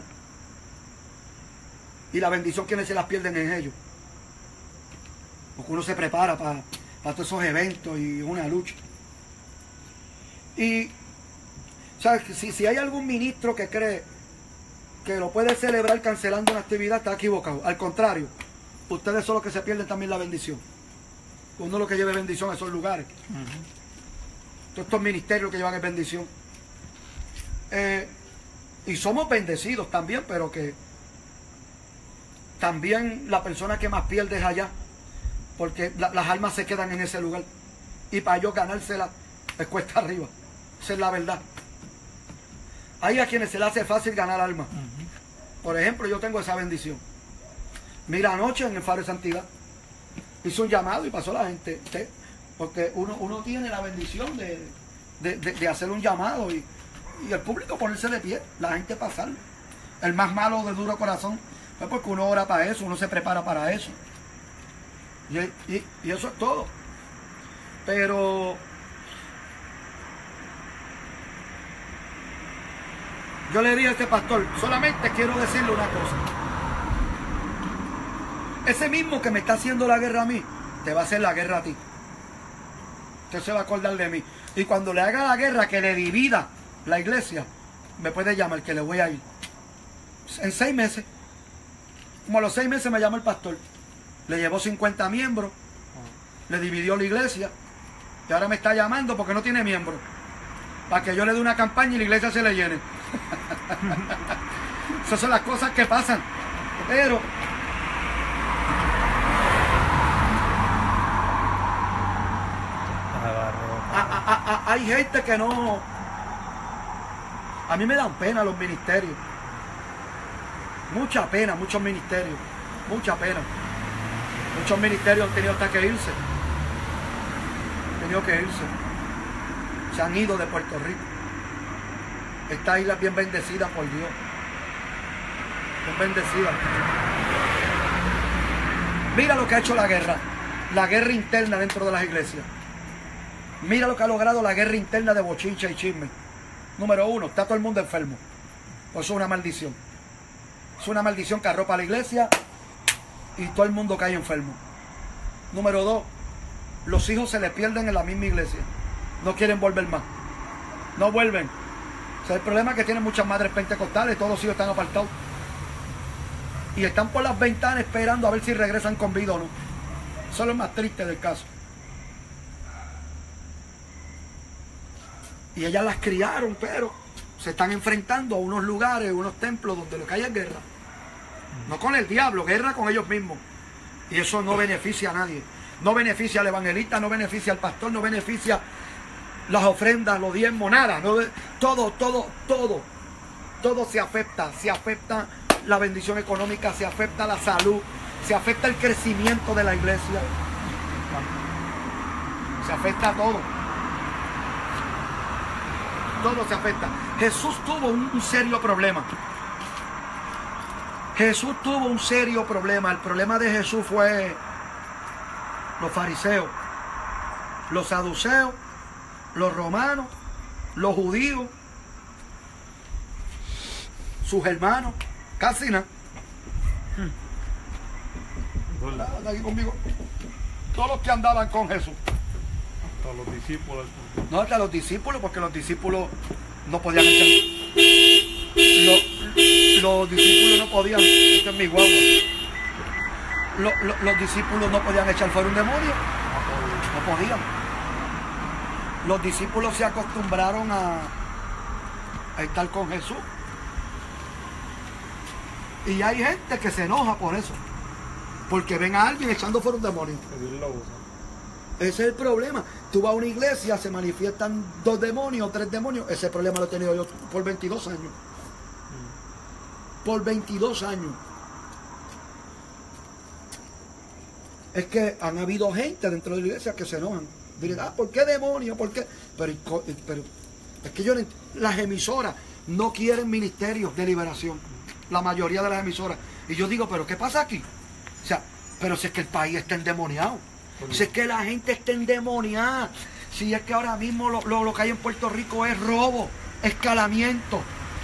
Y la bendición, quienes se las pierden en ellos. Porque uno se prepara para, para todos esos eventos y una lucha. Y, ¿sabes? Si, si hay algún ministro que cree que lo puede celebrar cancelando una actividad está equivocado. Al contrario, ustedes son los que se pierden también la bendición. Uno lo que lleva bendición a esos lugares. Uh-huh. Todos estos ministerios que llevan es bendición. Eh, y somos bendecidos también, pero que también la persona que más pierde es allá, porque la, las almas se quedan en ese lugar. Y para ellos ganárselas es cuesta arriba. Esa es la verdad. Hay a quienes se les hace fácil ganar almas. Uh-huh. Por ejemplo, yo tengo esa bendición. Mira, anoche en el Faro de Santidad hizo un llamado y pasó la gente. ¿sí? Porque uno, uno tiene la bendición de, de, de, de hacer un llamado y, y el público ponerse de pie, la gente pasarlo. El más malo de duro corazón es porque uno ora para eso, uno se prepara para eso. Y, y, y eso es todo. Pero yo le dije a este pastor, solamente quiero decirle una cosa. Ese mismo que me está haciendo la guerra a mí, te va a hacer la guerra a ti. Usted se va a acordar de mí. Y cuando le haga la guerra que le divida la iglesia, me puede llamar, que le voy a ir. En seis meses. Como a los seis meses me llama el pastor. Le llevó cincuenta miembros. Le dividió la iglesia. Y ahora me está llamando porque no tiene miembros. Para que yo le dé una campaña y la iglesia se le llene. Esas son las cosas que pasan. Pero a, a, a, hay gente que no. A mí me dan pena los ministerios. Mucha pena, muchos ministerios. Mucha pena. Muchos ministerios han tenido hasta que irse. Han tenido que irse. Se han ido de Puerto Rico. Esta isla es bien bendecida por Dios. Bien bendecida. Mira lo que ha hecho la guerra. La guerra interna dentro de las iglesias. Mira lo que ha logrado la guerra interna de bochincha y chisme. Número uno, está todo el mundo enfermo. Pues eso es una maldición. Es una maldición que arropa a la iglesia y todo el mundo cae enfermo. Número dos, los hijos se les pierden en la misma iglesia. No quieren volver más. No vuelven. O sea, el problema es que tienen muchas madres pentecostales, todos los hijos están apartados. Y están por las ventanas esperando a ver si regresan con vida o no. Eso es lo más triste del caso. Y ellas las criaron, pero se están enfrentando a unos lugares, unos templos donde lo que hay es guerra. No con el diablo, guerra con ellos mismos. Y eso no beneficia a nadie. No beneficia al evangelista, no beneficia al pastor, no beneficia las ofrendas, los diezmos, nada. No, todo, todo, todo. Todo se afecta. Se afecta la bendición económica, se afecta la salud, se afecta el crecimiento de la iglesia. Se afecta todo. Todo se afecta. Jesús tuvo un, un serio problema. Jesús tuvo un serio problema. El problema de Jesús fue los fariseos, los saduceos, los romanos, los judíos, sus hermanos, casi nada. Hmm. Aquí conmigo. Todos los que andaban con Jesús. Hasta los discípulos. No, hasta los discípulos, porque los discípulos no podían echar. Los, los discípulos no podían. Este es mi guagua. Los, los, los discípulos no podían echar fuera un demonio. No podían. Los discípulos se acostumbraron a, a estar con Jesús. Y hay gente que se enoja por eso. Porque ven a alguien echando fuera un demonio. Ese es el problema. Tú vas a una iglesia, se manifiestan dos demonios, tres demonios. Ese problema lo he tenido yo por veintidós años. Por veintidós años. Es que han habido gente dentro de la iglesia que se enojan. Dirán, ah, ¿por qué demonio? ¿Por qué? Pero, pero es que yo, las emisoras no quieren ministerios de liberación. La mayoría de las emisoras. Y yo digo, ¿pero qué pasa aquí? O sea, pero si es que el país está endemoniado. Si es que la gente está endemoniada. Si es que ahora mismo lo, lo, lo que hay en Puerto Rico es robo, escalamiento.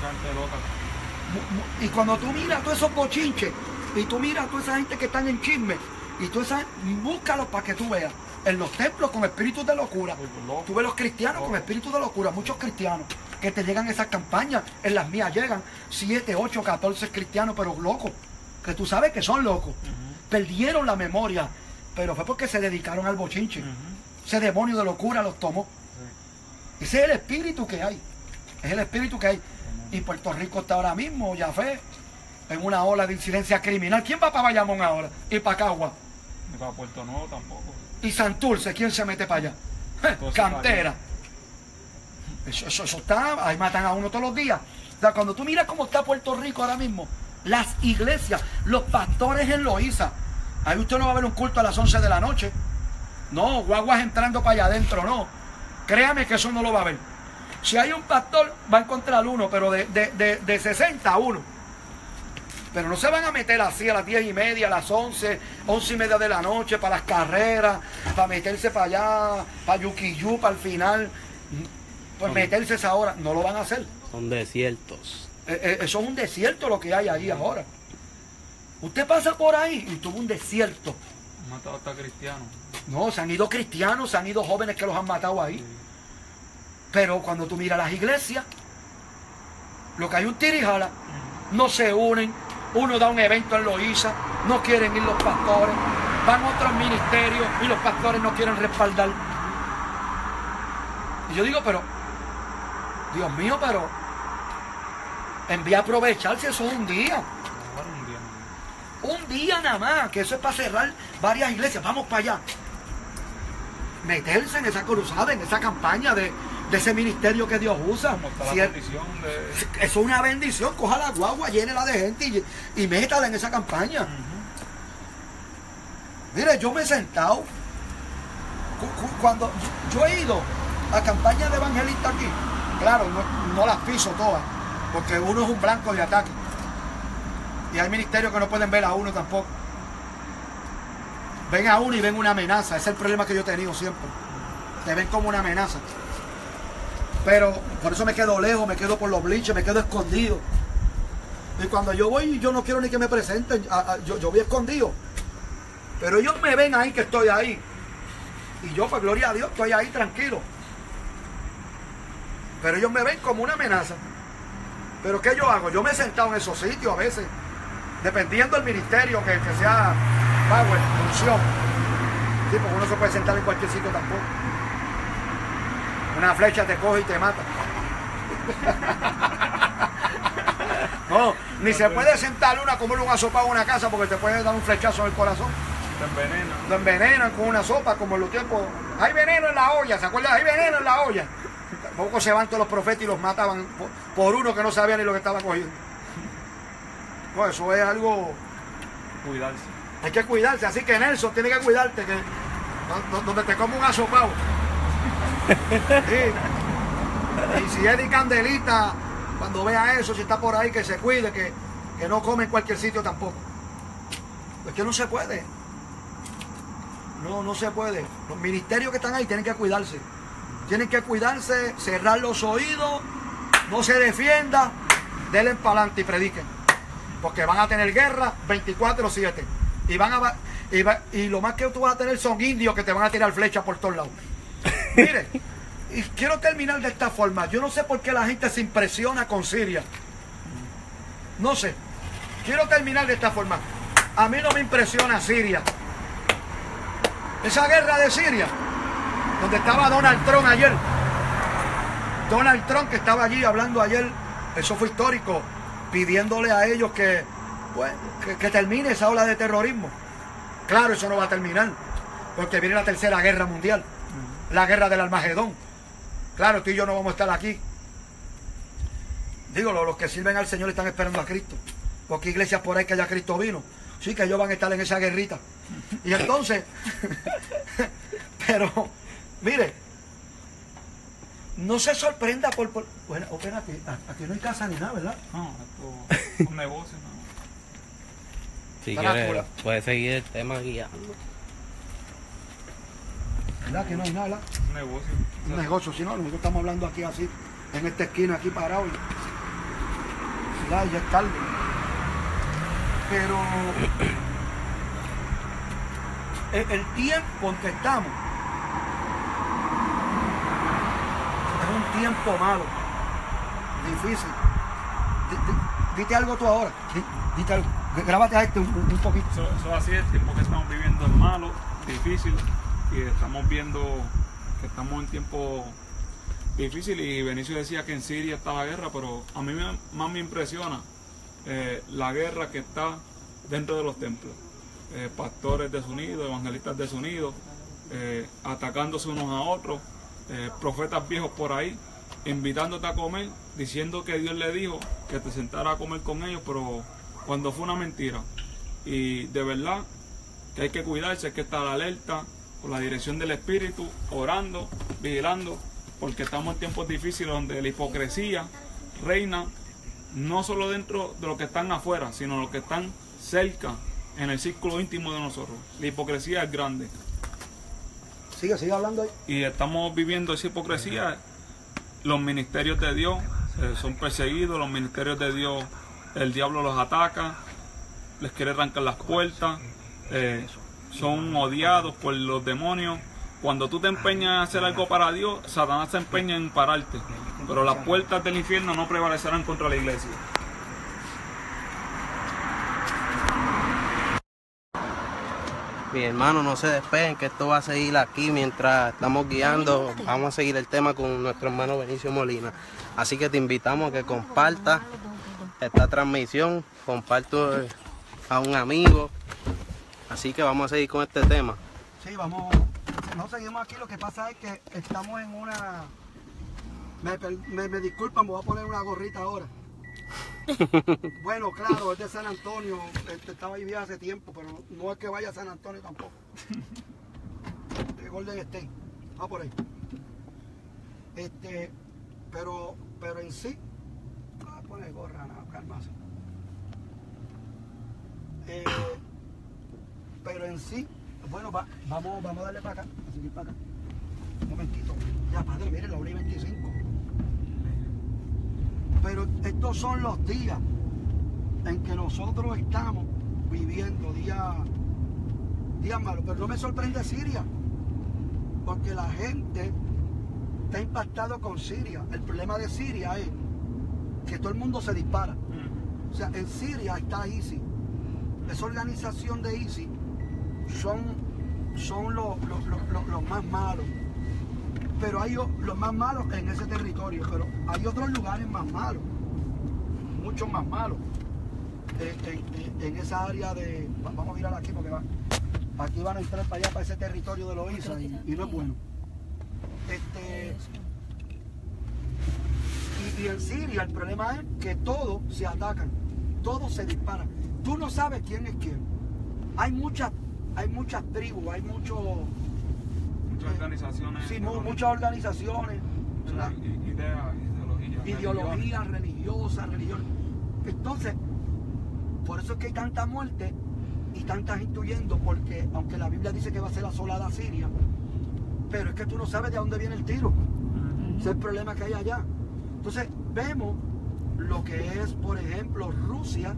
Y cuando tú miras todos esos bochinches, y tú miras a toda esa gente que están en chisme, y tú esa, búscalos para que tú veas. En los templos con espíritus de locura. Tú ves los cristianos con espíritus de locura, muchos cristianos. que te llegan esas campañas. En las mías llegan siete, ocho, catorce cristianos, pero locos. Que tú sabes que son locos. Uh-huh. Perdieron la memoria, pero fue porque se dedicaron al bochinche. Uh-huh. Ese demonio de locura los tomó. Sí. Ese es el espíritu que hay. Es el espíritu que hay. Uh-huh. Y Puerto Rico está ahora mismo, Yafé, en una ola de incidencia criminal. ¿Quién va para Bayamón ahora? Y para Cagua. Y para Puerto Nuevo tampoco. Y Santurce, ¿quién se mete para allá? Cantera. Eso, eso, eso está, ahí matan a uno todos los días. O sea, cuando tú miras cómo está Puerto Rico ahora mismo, las iglesias, los pastores en Loíza, ahí usted no va a ver un culto a las once de la noche. No, guaguas entrando para allá adentro, no. Créame que eso no lo va a ver. Si hay un pastor, va a encontrar uno, pero de, de, de, de sesenta a uno. Pero no se van a meter así a las diez y media, a las once, once y media de la noche para las carreras, para meterse para allá, para Yuquiyú, para el final. Pues meterse esa hora, no lo van a hacer. Son desiertos. Eh, eh, eso es un desierto lo que hay ahí ahora. Usted pasa por ahí y tuvo un desierto. Han matado hasta cristianos. No, se han ido cristianos, se han ido jóvenes que los han matado ahí. Sí. Pero cuando tú miras las iglesias, lo que hay un tirijala, uh-huh. No se unen. Uno da un evento en Loíza, no quieren ir los pastores, van a otros ministerios y los pastores no quieren respaldar. Y yo digo, pero, Dios mío, pero, envía a aprovecharse, eso es un día. Un día nada más, que eso es para cerrar varias iglesias, vamos para allá. Meterse en esa cruzada, en esa campaña de, de ese ministerio que Dios usa. Si la es, de... Eso es una bendición, coja la guagua, llénela de gente y, y métala en esa campaña. Uh-huh. Mire, yo me he sentado, cuando yo he ido a campañas de evangelistas aquí, claro, no, no las piso todas, porque uno es un blanco de ataque. Y hay ministerios que no pueden ver a uno tampoco. Ven a uno y ven una amenaza. Ese es el problema que yo he tenido siempre. Te ven como una amenaza. Pero por eso me quedo lejos, me quedo por los bliches, me quedo escondido. Y cuando yo voy, yo no quiero ni que me presenten. A, a, yo, yo voy escondido. Pero ellos me ven ahí que estoy ahí. Y yo, pues gloria a Dios, estoy ahí tranquilo. Pero ellos me ven como una amenaza. Pero ¿qué yo hago? Yo me he sentado en esos sitios a veces. Dependiendo del ministerio, que, que sea power, función. Sí, porque uno se puede sentar en cualquier sitio tampoco. Una flecha te coge y te mata. No, ni se puede sentar una a comer un asopado en una casa porque te puede dar un flechazo en el corazón. Te envenenan. Te envenenan con una sopa como en los tiempos. Hay veneno en la olla, ¿se acuerdan? Hay veneno en la olla. Poco se van todos los profetas y los mataban por, por uno que no sabía ni lo que estaba cogiendo. No, eso es algo... Cuidarse. Hay que cuidarse, así que Nelson tiene que cuidarte, que donde te come un asopado. Sí. Y si Eddie Candelita, cuando vea eso, si está por ahí, que se cuide, que, que no come en cualquier sitio tampoco. Es que no se puede. No, no se puede. Los ministerios que están ahí tienen que cuidarse. Tienen que cuidarse, cerrar los oídos, no se defienda, denle para adelante y prediquen. Porque van a tener guerra veinticuatro siete. Y van a y, va, y lo más que tú vas a tener son indios que te van a tirar flechas por todos lados. Mire, y quiero terminar de esta forma. Yo no sé por qué la gente se impresiona con Siria. No sé. Quiero terminar de esta forma. A mí no me impresiona Siria. Esa guerra de Siria, donde estaba Donald Trump ayer. Donald Trump que estaba allí hablando ayer, eso fue histórico, pidiéndole a ellos que, pues, que, que termine esa ola de terrorismo. Claro, eso no va a terminar, porque viene la tercera guerra mundial, la guerra del Armagedón. Claro, tú y yo no vamos a estar aquí. Digo, los que sirven al Señor están esperando a Cristo, porque hay iglesias por ahí que ya Cristo vino. Sí, que ellos van a estar en esa guerrita. Y entonces, pero, mire, no se sorprenda por... por bueno, espérate, aquí no hay casa ni nada, ¿verdad? No, esto es un negocio, ¿no? Si quieres, puedes seguir el tema guiando. ¿Verdad que no hay nada? ¿Verdad? Un negocio. Un negocio, si no, nosotros estamos hablando aquí así, en esta esquina, aquí parado. Y, ¿verdad? Y ya es tarde. Pero el, el tiempo en que estamos es un tiempo malo. difícil. D dite algo tú ahora. D dite algo. Grábate a este un, un poquito. Eso, eso así es, el tiempo que estamos viviendo es malo, difícil, y estamos viendo que estamos en tiempo difícil. Y Benicio decía que en Siria está la guerra, pero a mí me, más me impresiona eh, la guerra que está dentro de los templos. Eh, pastores desunidos, evangelistas desunidos, eh, atacándose unos a otros, eh, profetas viejos por ahí, invitándote a comer, diciendo que Dios le dijo que te sentara a comer con ellos, pero cuando fue una mentira. Y de verdad que hay que cuidarse, hay que estar alerta, con la dirección del Espíritu, orando, vigilando, porque estamos en tiempos difíciles donde la hipocresía reina no solo dentro de los que están afuera, sino los que están cerca, en el círculo íntimo de nosotros. La hipocresía es grande. Sigue, sigue hablando ahí. Y estamos viviendo esa hipocresía. Los ministerios de Dios eh, son perseguidos, los ministerios de Dios, el diablo los ataca, les quiere arrancar las puertas, eh, son odiados por los demonios. Cuando tú te empeñas en hacer algo para Dios, Satanás se empeña en pararte, pero las puertas del infierno no prevalecerán contra la iglesia. Mi hermano, no se despeguen, que esto va a seguir aquí mientras estamos guiando. Vamos a seguir el tema con nuestro hermano Benicio Molina. Así que te invitamos a que compartas esta transmisión, comparto a un amigo. Así que vamos a seguir con este tema. Sí, vamos. No seguimos aquí. Lo que pasa es que estamos en una... Me, me, me disculpan, me voy a poner una gorrita ahora. Bueno, claro, es de San Antonio. Este, estaba ahí hace tiempo, pero no es que vaya a San Antonio tampoco. De Golden State. Va por ahí. Este, pero, pero en sí, voy a poner gorra, no, calmarse. Eh, pero en sí, bueno, va, vamos, vamos a darle para acá, a seguir para acá. Un momentito. Ya, padre, miren, la hora y veinticinco. Pero estos son los días en que nosotros estamos viviendo, días, días malos. Pero no me sorprende Siria, porque la gente está impactado con Siria. El problema de Siria es que todo el mundo se dispara. O sea, en Siria está ISIS. Esa organización de ISIS son, son los, los, los, los más malos. Pero hay los más malos en ese territorio, pero hay otros lugares más malos, muchos más malos, en, en, en esa área de... Vamos a mirar aquí porque va, aquí van a entrar para allá, para ese territorio de los ISIS, y, y no es bueno. Este, y, y en Siria el problema es que todos se atacan, todos se disparan. Tú no sabes quién es quién. Hay muchas, hay muchas tribus, hay muchos... Muchas organizaciones. Sí, mu muchas organizaciones. ¿verdad? Ideas, ideologías. Ideologías religiosas, religión. Entonces, por eso es que hay tanta muerte y tanta gente huyendo, porque aunque la Biblia dice que va a ser asolada Siria, pero es que tú no sabes de dónde viene el tiro. Uh-huh. Ese es el problema que hay allá. Entonces, vemos lo que es, por ejemplo, Rusia,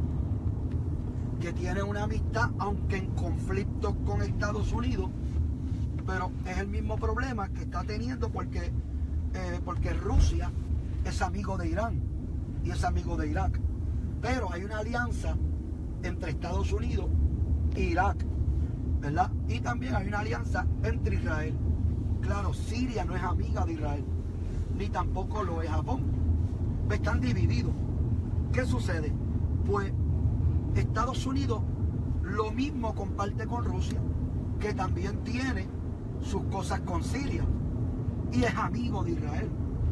que tiene una amistad, aunque en conflicto con Estados Unidos, pero es el mismo problema que está teniendo porque, eh, porque Rusia es amigo de Irán y es amigo de Irak. Pero hay una alianza entre Estados Unidos e Irak, ¿verdad? Y también hay una alianza entre Israel. Claro, Siria no es amiga de Israel, ni tampoco lo es Japón. Están divididos. ¿Qué sucede? Pues Estados Unidos lo mismo comparte con Rusia, que también tiene sus cosas con Siria y es amigo de Israel,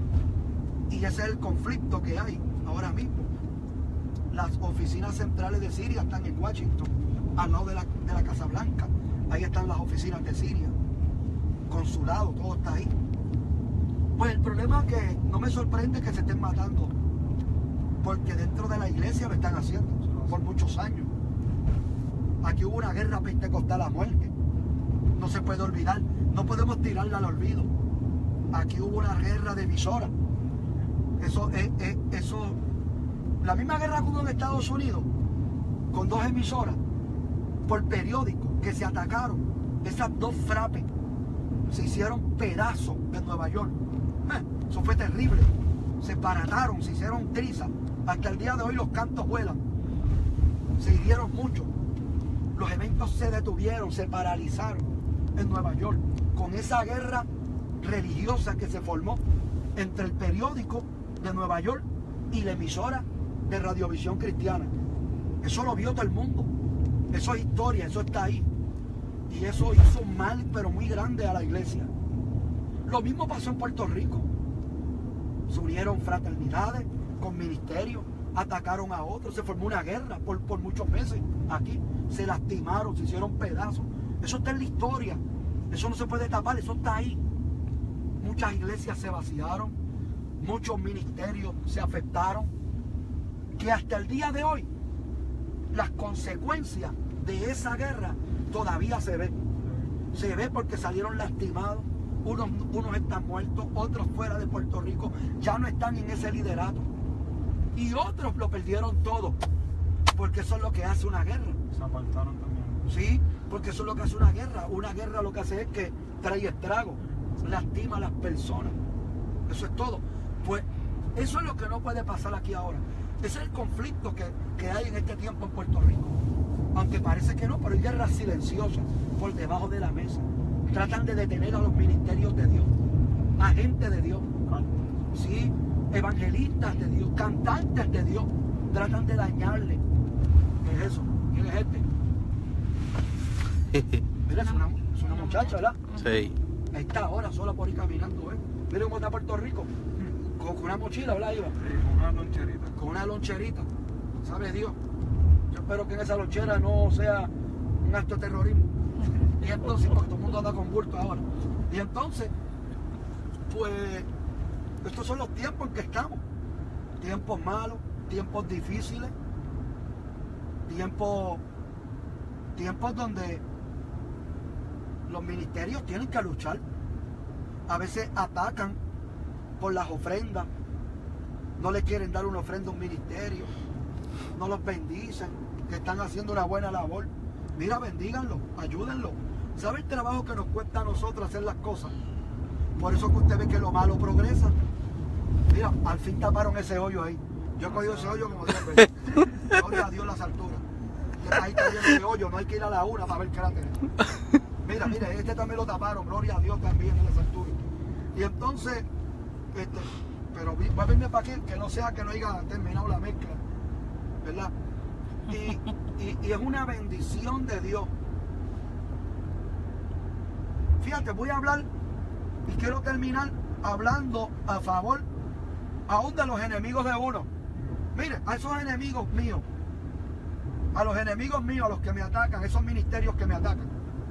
y ese es el conflicto que hay ahora mismo. Las oficinas centrales de Siria están en Washington, al lado de la, de la Casa Blanca. Ahí están las oficinas de Siria, consulado, todo está ahí. Pues el problema es que no me sorprende que se estén matando, porque dentro de la iglesia lo están haciendo por muchos años. Aquí hubo una guerra pentecostal a muerte, no se puede olvidar, no podemos tirarla al olvido. Aquí hubo una guerra de emisoras. Eso es, es, eso, la misma guerra que hubo en Estados Unidos, con dos emisoras, por periódico, que se atacaron. Esas dos frapes se hicieron pedazos en Nueva York. Eh, eso fue terrible. se parataron, se hicieron trizas. Hasta el día de hoy los cantos vuelan. Se hirieron mucho. Los eventos se detuvieron, se paralizaron en Nueva York con esa guerra religiosa que se formó entre el periódico de Nueva York y la emisora de Radiovisión Cristiana. Eso lo vio todo el mundo. Eso es historia, eso está ahí. Y eso hizo un mal, pero muy grande a la iglesia. Lo mismo pasó en Puerto Rico. Se unieron fraternidades con ministerios, atacaron a otros, se formó una guerra por, por muchos meses aquí. Se lastimaron, se hicieron pedazos. Eso está en la historia. Eso no se puede tapar, eso está ahí. Muchas iglesias se vaciaron, muchos ministerios se afectaron, que hasta el día de hoy las consecuencias de esa guerra todavía se ven. Se ve porque salieron lastimados, unos, unos están muertos, otros fuera de Puerto Rico ya no están en ese liderato. Y otros lo perdieron todo, porque eso es lo que hace una guerra. Se apartaron también. Sí, porque eso es lo que hace una guerra. Una guerra lo que hace es que trae estrago, lastima a las personas. Eso es todo. Pues eso es lo que no puede pasar aquí ahora. Ese es el conflicto que, que hay en este tiempo en Puerto Rico. Aunque parece que no, pero hay guerras silenciosas por debajo de la mesa. Tratan de detener a los ministerios de Dios, a gente de Dios, sí, evangelistas de Dios, cantantes de Dios. Tratan de dañarle. ¿Qué es eso? ¿Quién es este? Mira, es una, es una muchacha, ¿verdad? Sí. Ahí está ahora sola por ahí caminando, ¿eh? Mira cómo está Puerto Rico. Con, con una mochila, ¿verdad, Iba? Sí, con una loncherita. Con una loncherita. ¿Sabe Dios? Yo espero que en esa lonchera no sea un acto de terrorismo. Y entonces, porque todo el mundo anda con bulto ahora. Y entonces, pues, estos son los tiempos en que estamos. Tiempos malos, tiempos difíciles, tiempos, tiempos donde los ministerios tienen que luchar. A veces atacan por las ofrendas. No le quieren dar una ofrenda a un ministerio. No los bendicen, que están haciendo una buena labor. Mira, bendíganlo, ayúdenlo. ¿Sabe el trabajo que nos cuesta a nosotros hacer las cosas? Por eso que usted ve que lo malo progresa. Mira, al fin taparon ese hoyo ahí. Yo he cogido ese hoyo como diez veces. Gloria a Dios las alturas. Ahí está lleno de hoyo, no hay que ir a la una para ver cráteres. Mira, mira, este también lo taparon, gloria a Dios también en las alturas. Y entonces, este, pero va a venir para aquí, que no sea que no haya terminado la mezcla, ¿verdad? Y, y, y es una bendición de Dios. Fíjate, voy a hablar y quiero terminar hablando a favor aún de los enemigos de uno. Mire, a esos enemigos míos, a los enemigos míos, a los que me atacan, esos ministerios que me atacan,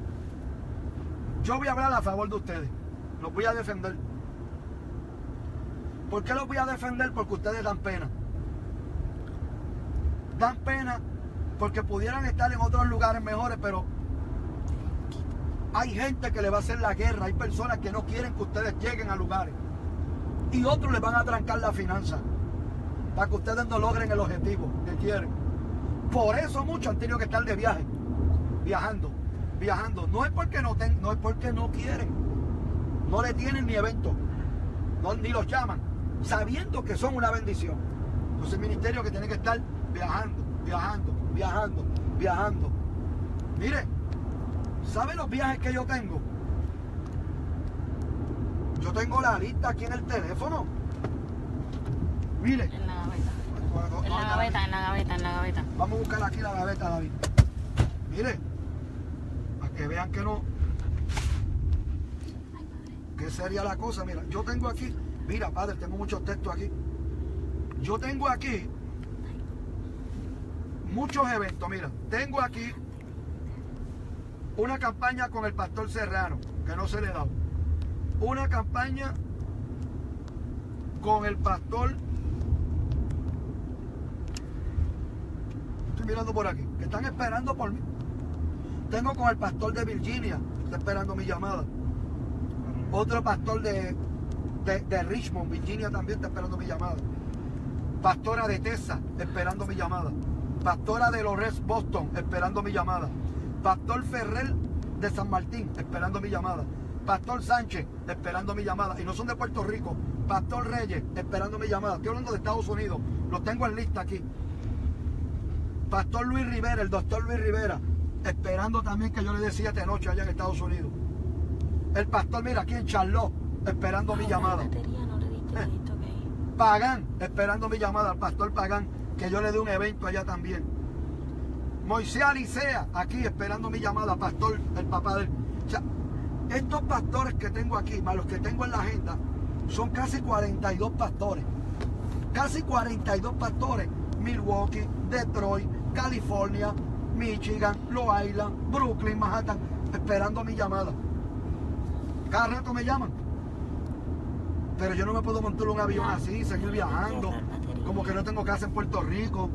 yo voy a hablar a favor de ustedes. Los voy a defender. ¿Por qué los voy a defender? Porque ustedes dan pena. Dan pena porque pudieran estar en otros lugares mejores, pero hay gente que le va a hacer la guerra. Hay personas que no quieren que ustedes lleguen a lugares. Y otros les van a trancar la finanza para que ustedes no logren el objetivo que quieren. Por eso muchos han tenido que estar de viaje, viajando, viajando. No es porque no, ten, no es porque no quieren, no le tienen ni evento, no, ni los llaman, sabiendo que son una bendición. Entonces el ministerio que tiene que estar viajando, viajando, viajando, viajando. Mire, ¿sabe los viajes que yo tengo? Yo tengo la lista aquí en el teléfono. Mire. En la gaveta. En la gaveta, en la gaveta, en la gaveta. Vamos a buscar aquí la gaveta, David. Mire, para que vean que no. ¿Qué sería la cosa? Mira, yo tengo aquí. Mira, padre, tengo muchos textos aquí. Yo tengo aquí muchos eventos. Mira, tengo aquí una campaña con el pastor Serrano, que no se le da. Una campaña con el pastor, estoy mirando por aquí, que están esperando por mí. Tengo con el pastor de Virginia, está esperando mi llamada. Otro pastor de, de, de Richmond, Virginia, también está esperando mi llamada. Pastora de Texas, esperando mi llamada. Pastora de Lores, Boston, esperando mi llamada. Pastor Ferrer de San Martín, esperando mi llamada. Pastor Sánchez, esperando mi llamada. Y no son de Puerto Rico. Pastor Reyes, esperando mi llamada. Estoy hablando de Estados Unidos. Los tengo en lista aquí. Pastor Luis Rivera, el doctor Luis Rivera, esperando también que yo le dé siete noches allá en Estados Unidos. El pastor, mira, aquí en Charlotte, esperando mi llamada. Eh. Pagán, esperando mi llamada. Al pastor Pagán, que yo le dé un evento allá también. Moisés Alicea, aquí esperando mi llamada. Pastor, el papá del... O sea, estos pastores que tengo aquí, más los que tengo en la agenda, son casi cuarenta y dos pastores. Casi cuarenta y dos pastores. Milwaukee, Detroit, California, Michigan, Long Island, Brooklyn, Manhattan, esperando mi llamada. Cada rato me llaman. Pero yo no me puedo montar un avión así, seguir viajando. Como que no tengo casa en Puerto Rico.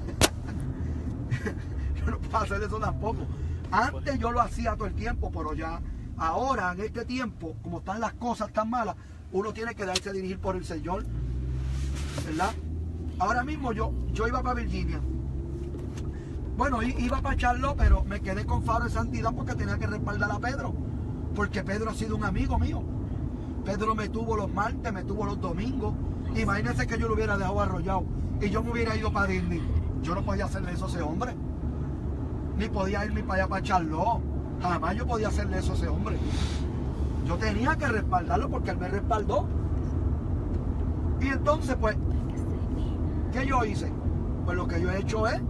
Yo no puedo hacer eso tampoco. Antes yo lo hacía todo el tiempo, pero ya ahora, en este tiempo, como están las cosas tan malas, uno tiene que darse a dirigir por el Señor, ¿verdad? Ahora mismo yo, yo iba para Virginia. Bueno, iba para Charlotte, pero me quedé con Faro de Santidad porque tenía que respaldar a Pedro. Porque Pedro ha sido un amigo mío. Pedro me tuvo los martes, me tuvo los domingos. Imagínense que yo lo hubiera dejado arrollado y yo me hubiera ido para Disney. Yo no podía hacerle eso a ese hombre. Ni podía irme para allá para Charlotte. Jamás yo podía hacerle eso a ese hombre. Yo tenía que respaldarlo porque él me respaldó. Y entonces, pues, ¿qué yo hice? Pues lo que yo he hecho es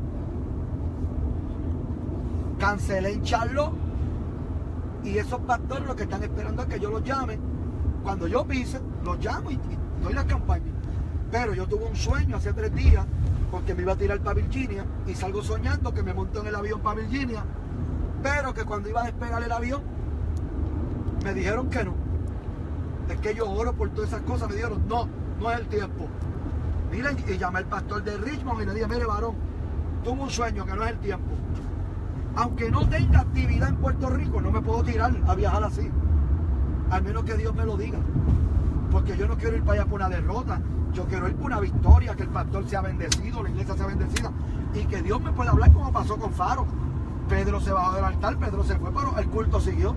cancelé en Charlotte y esos pastores lo que están esperando es que yo los llame. Cuando yo pise, los llamo y, y doy la campaña. Pero yo tuve un sueño hace tres días porque me iba a tirar para Virginia y salgo soñando que me monto en el avión para Virginia, pero que cuando iba a despegar el avión me dijeron que no. Es que yo oro por todas esas cosas. Me dijeron, no, no es el tiempo. Miren, y llamé al pastor de Richmond y le dije, mire varón, tuve un sueño que no es el tiempo. Aunque no tenga actividad en Puerto Rico, no me puedo tirar a viajar así. Al menos que Dios me lo diga. Porque yo no quiero ir para allá por una derrota. Yo quiero ir por una victoria, que el pastor sea bendecido, la iglesia sea bendecida. Y que Dios me pueda hablar como pasó con Faro. Pedro se bajó del altar, Pedro se fue, pero el culto siguió.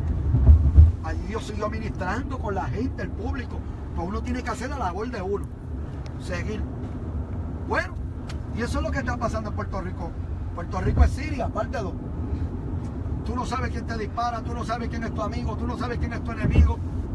Allí Dios siguió ministrando con la gente, el público. Pues uno tiene que hacer la labor de uno. Seguir. Bueno, y eso es lo que está pasando en Puerto Rico. Puerto Rico es Siria, parte dos. Tú no sabes quién te dispara, tú no sabes quién es tu amigo, tú no sabes quién es tu enemigo.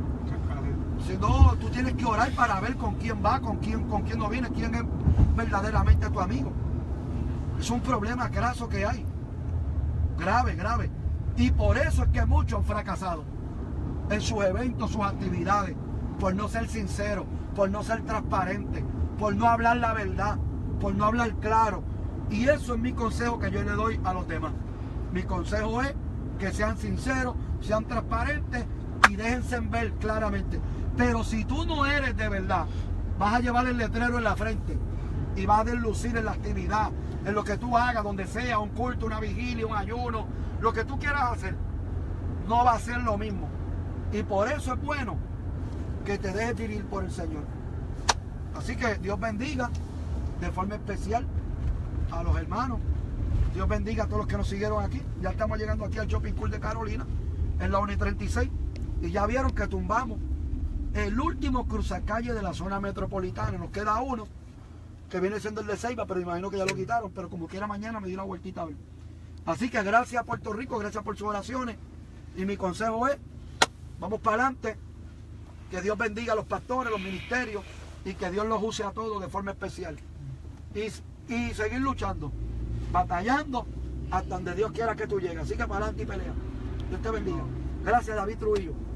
Si no, tú tienes que orar para ver con quién va, con quién, con quién no viene, quién es verdaderamente tu amigo. Es un problema graso que hay. Grave, grave. Y por eso es que muchos han fracasado en sus eventos, sus actividades, por no ser sinceros, por no ser transparentes, por no hablar la verdad, por no hablar claro. Y eso es mi consejo que yo le doy a los demás. Mi consejo es que sean sinceros, sean transparentes y déjense ver claramente. Pero si tú no eres de verdad, vas a llevar el letrero en la frente y vas a deslucir en la actividad, en lo que tú hagas, donde sea, un culto, una vigilia, un ayuno, lo que tú quieras hacer, no va a ser lo mismo. Y por eso es bueno que te dejes dirigir por el Señor. Así que Dios bendiga de forma especial a los hermanos. Dios bendiga a todos los que nos siguieron aquí. Ya estamos llegando aquí al Shopping Cool de Carolina, en la Uni treinta y seis. Y ya vieron que tumbamos el último cruzacalle de la zona metropolitana. Nos queda uno, que viene siendo el de Ceiba, pero imagino que ya lo quitaron. Pero como quiera mañana me di una vueltita a ver. Así que gracias a Puerto Rico, gracias por sus oraciones. Y mi consejo es, vamos para adelante. Que Dios bendiga a los pastores, los ministerios, y que Dios los use a todos de forma especial. Y, y seguir luchando, batallando hasta donde Dios quiera que tú llegues. Así que para adelante y pelea. Dios te bendiga. Gracias, David Trujillo.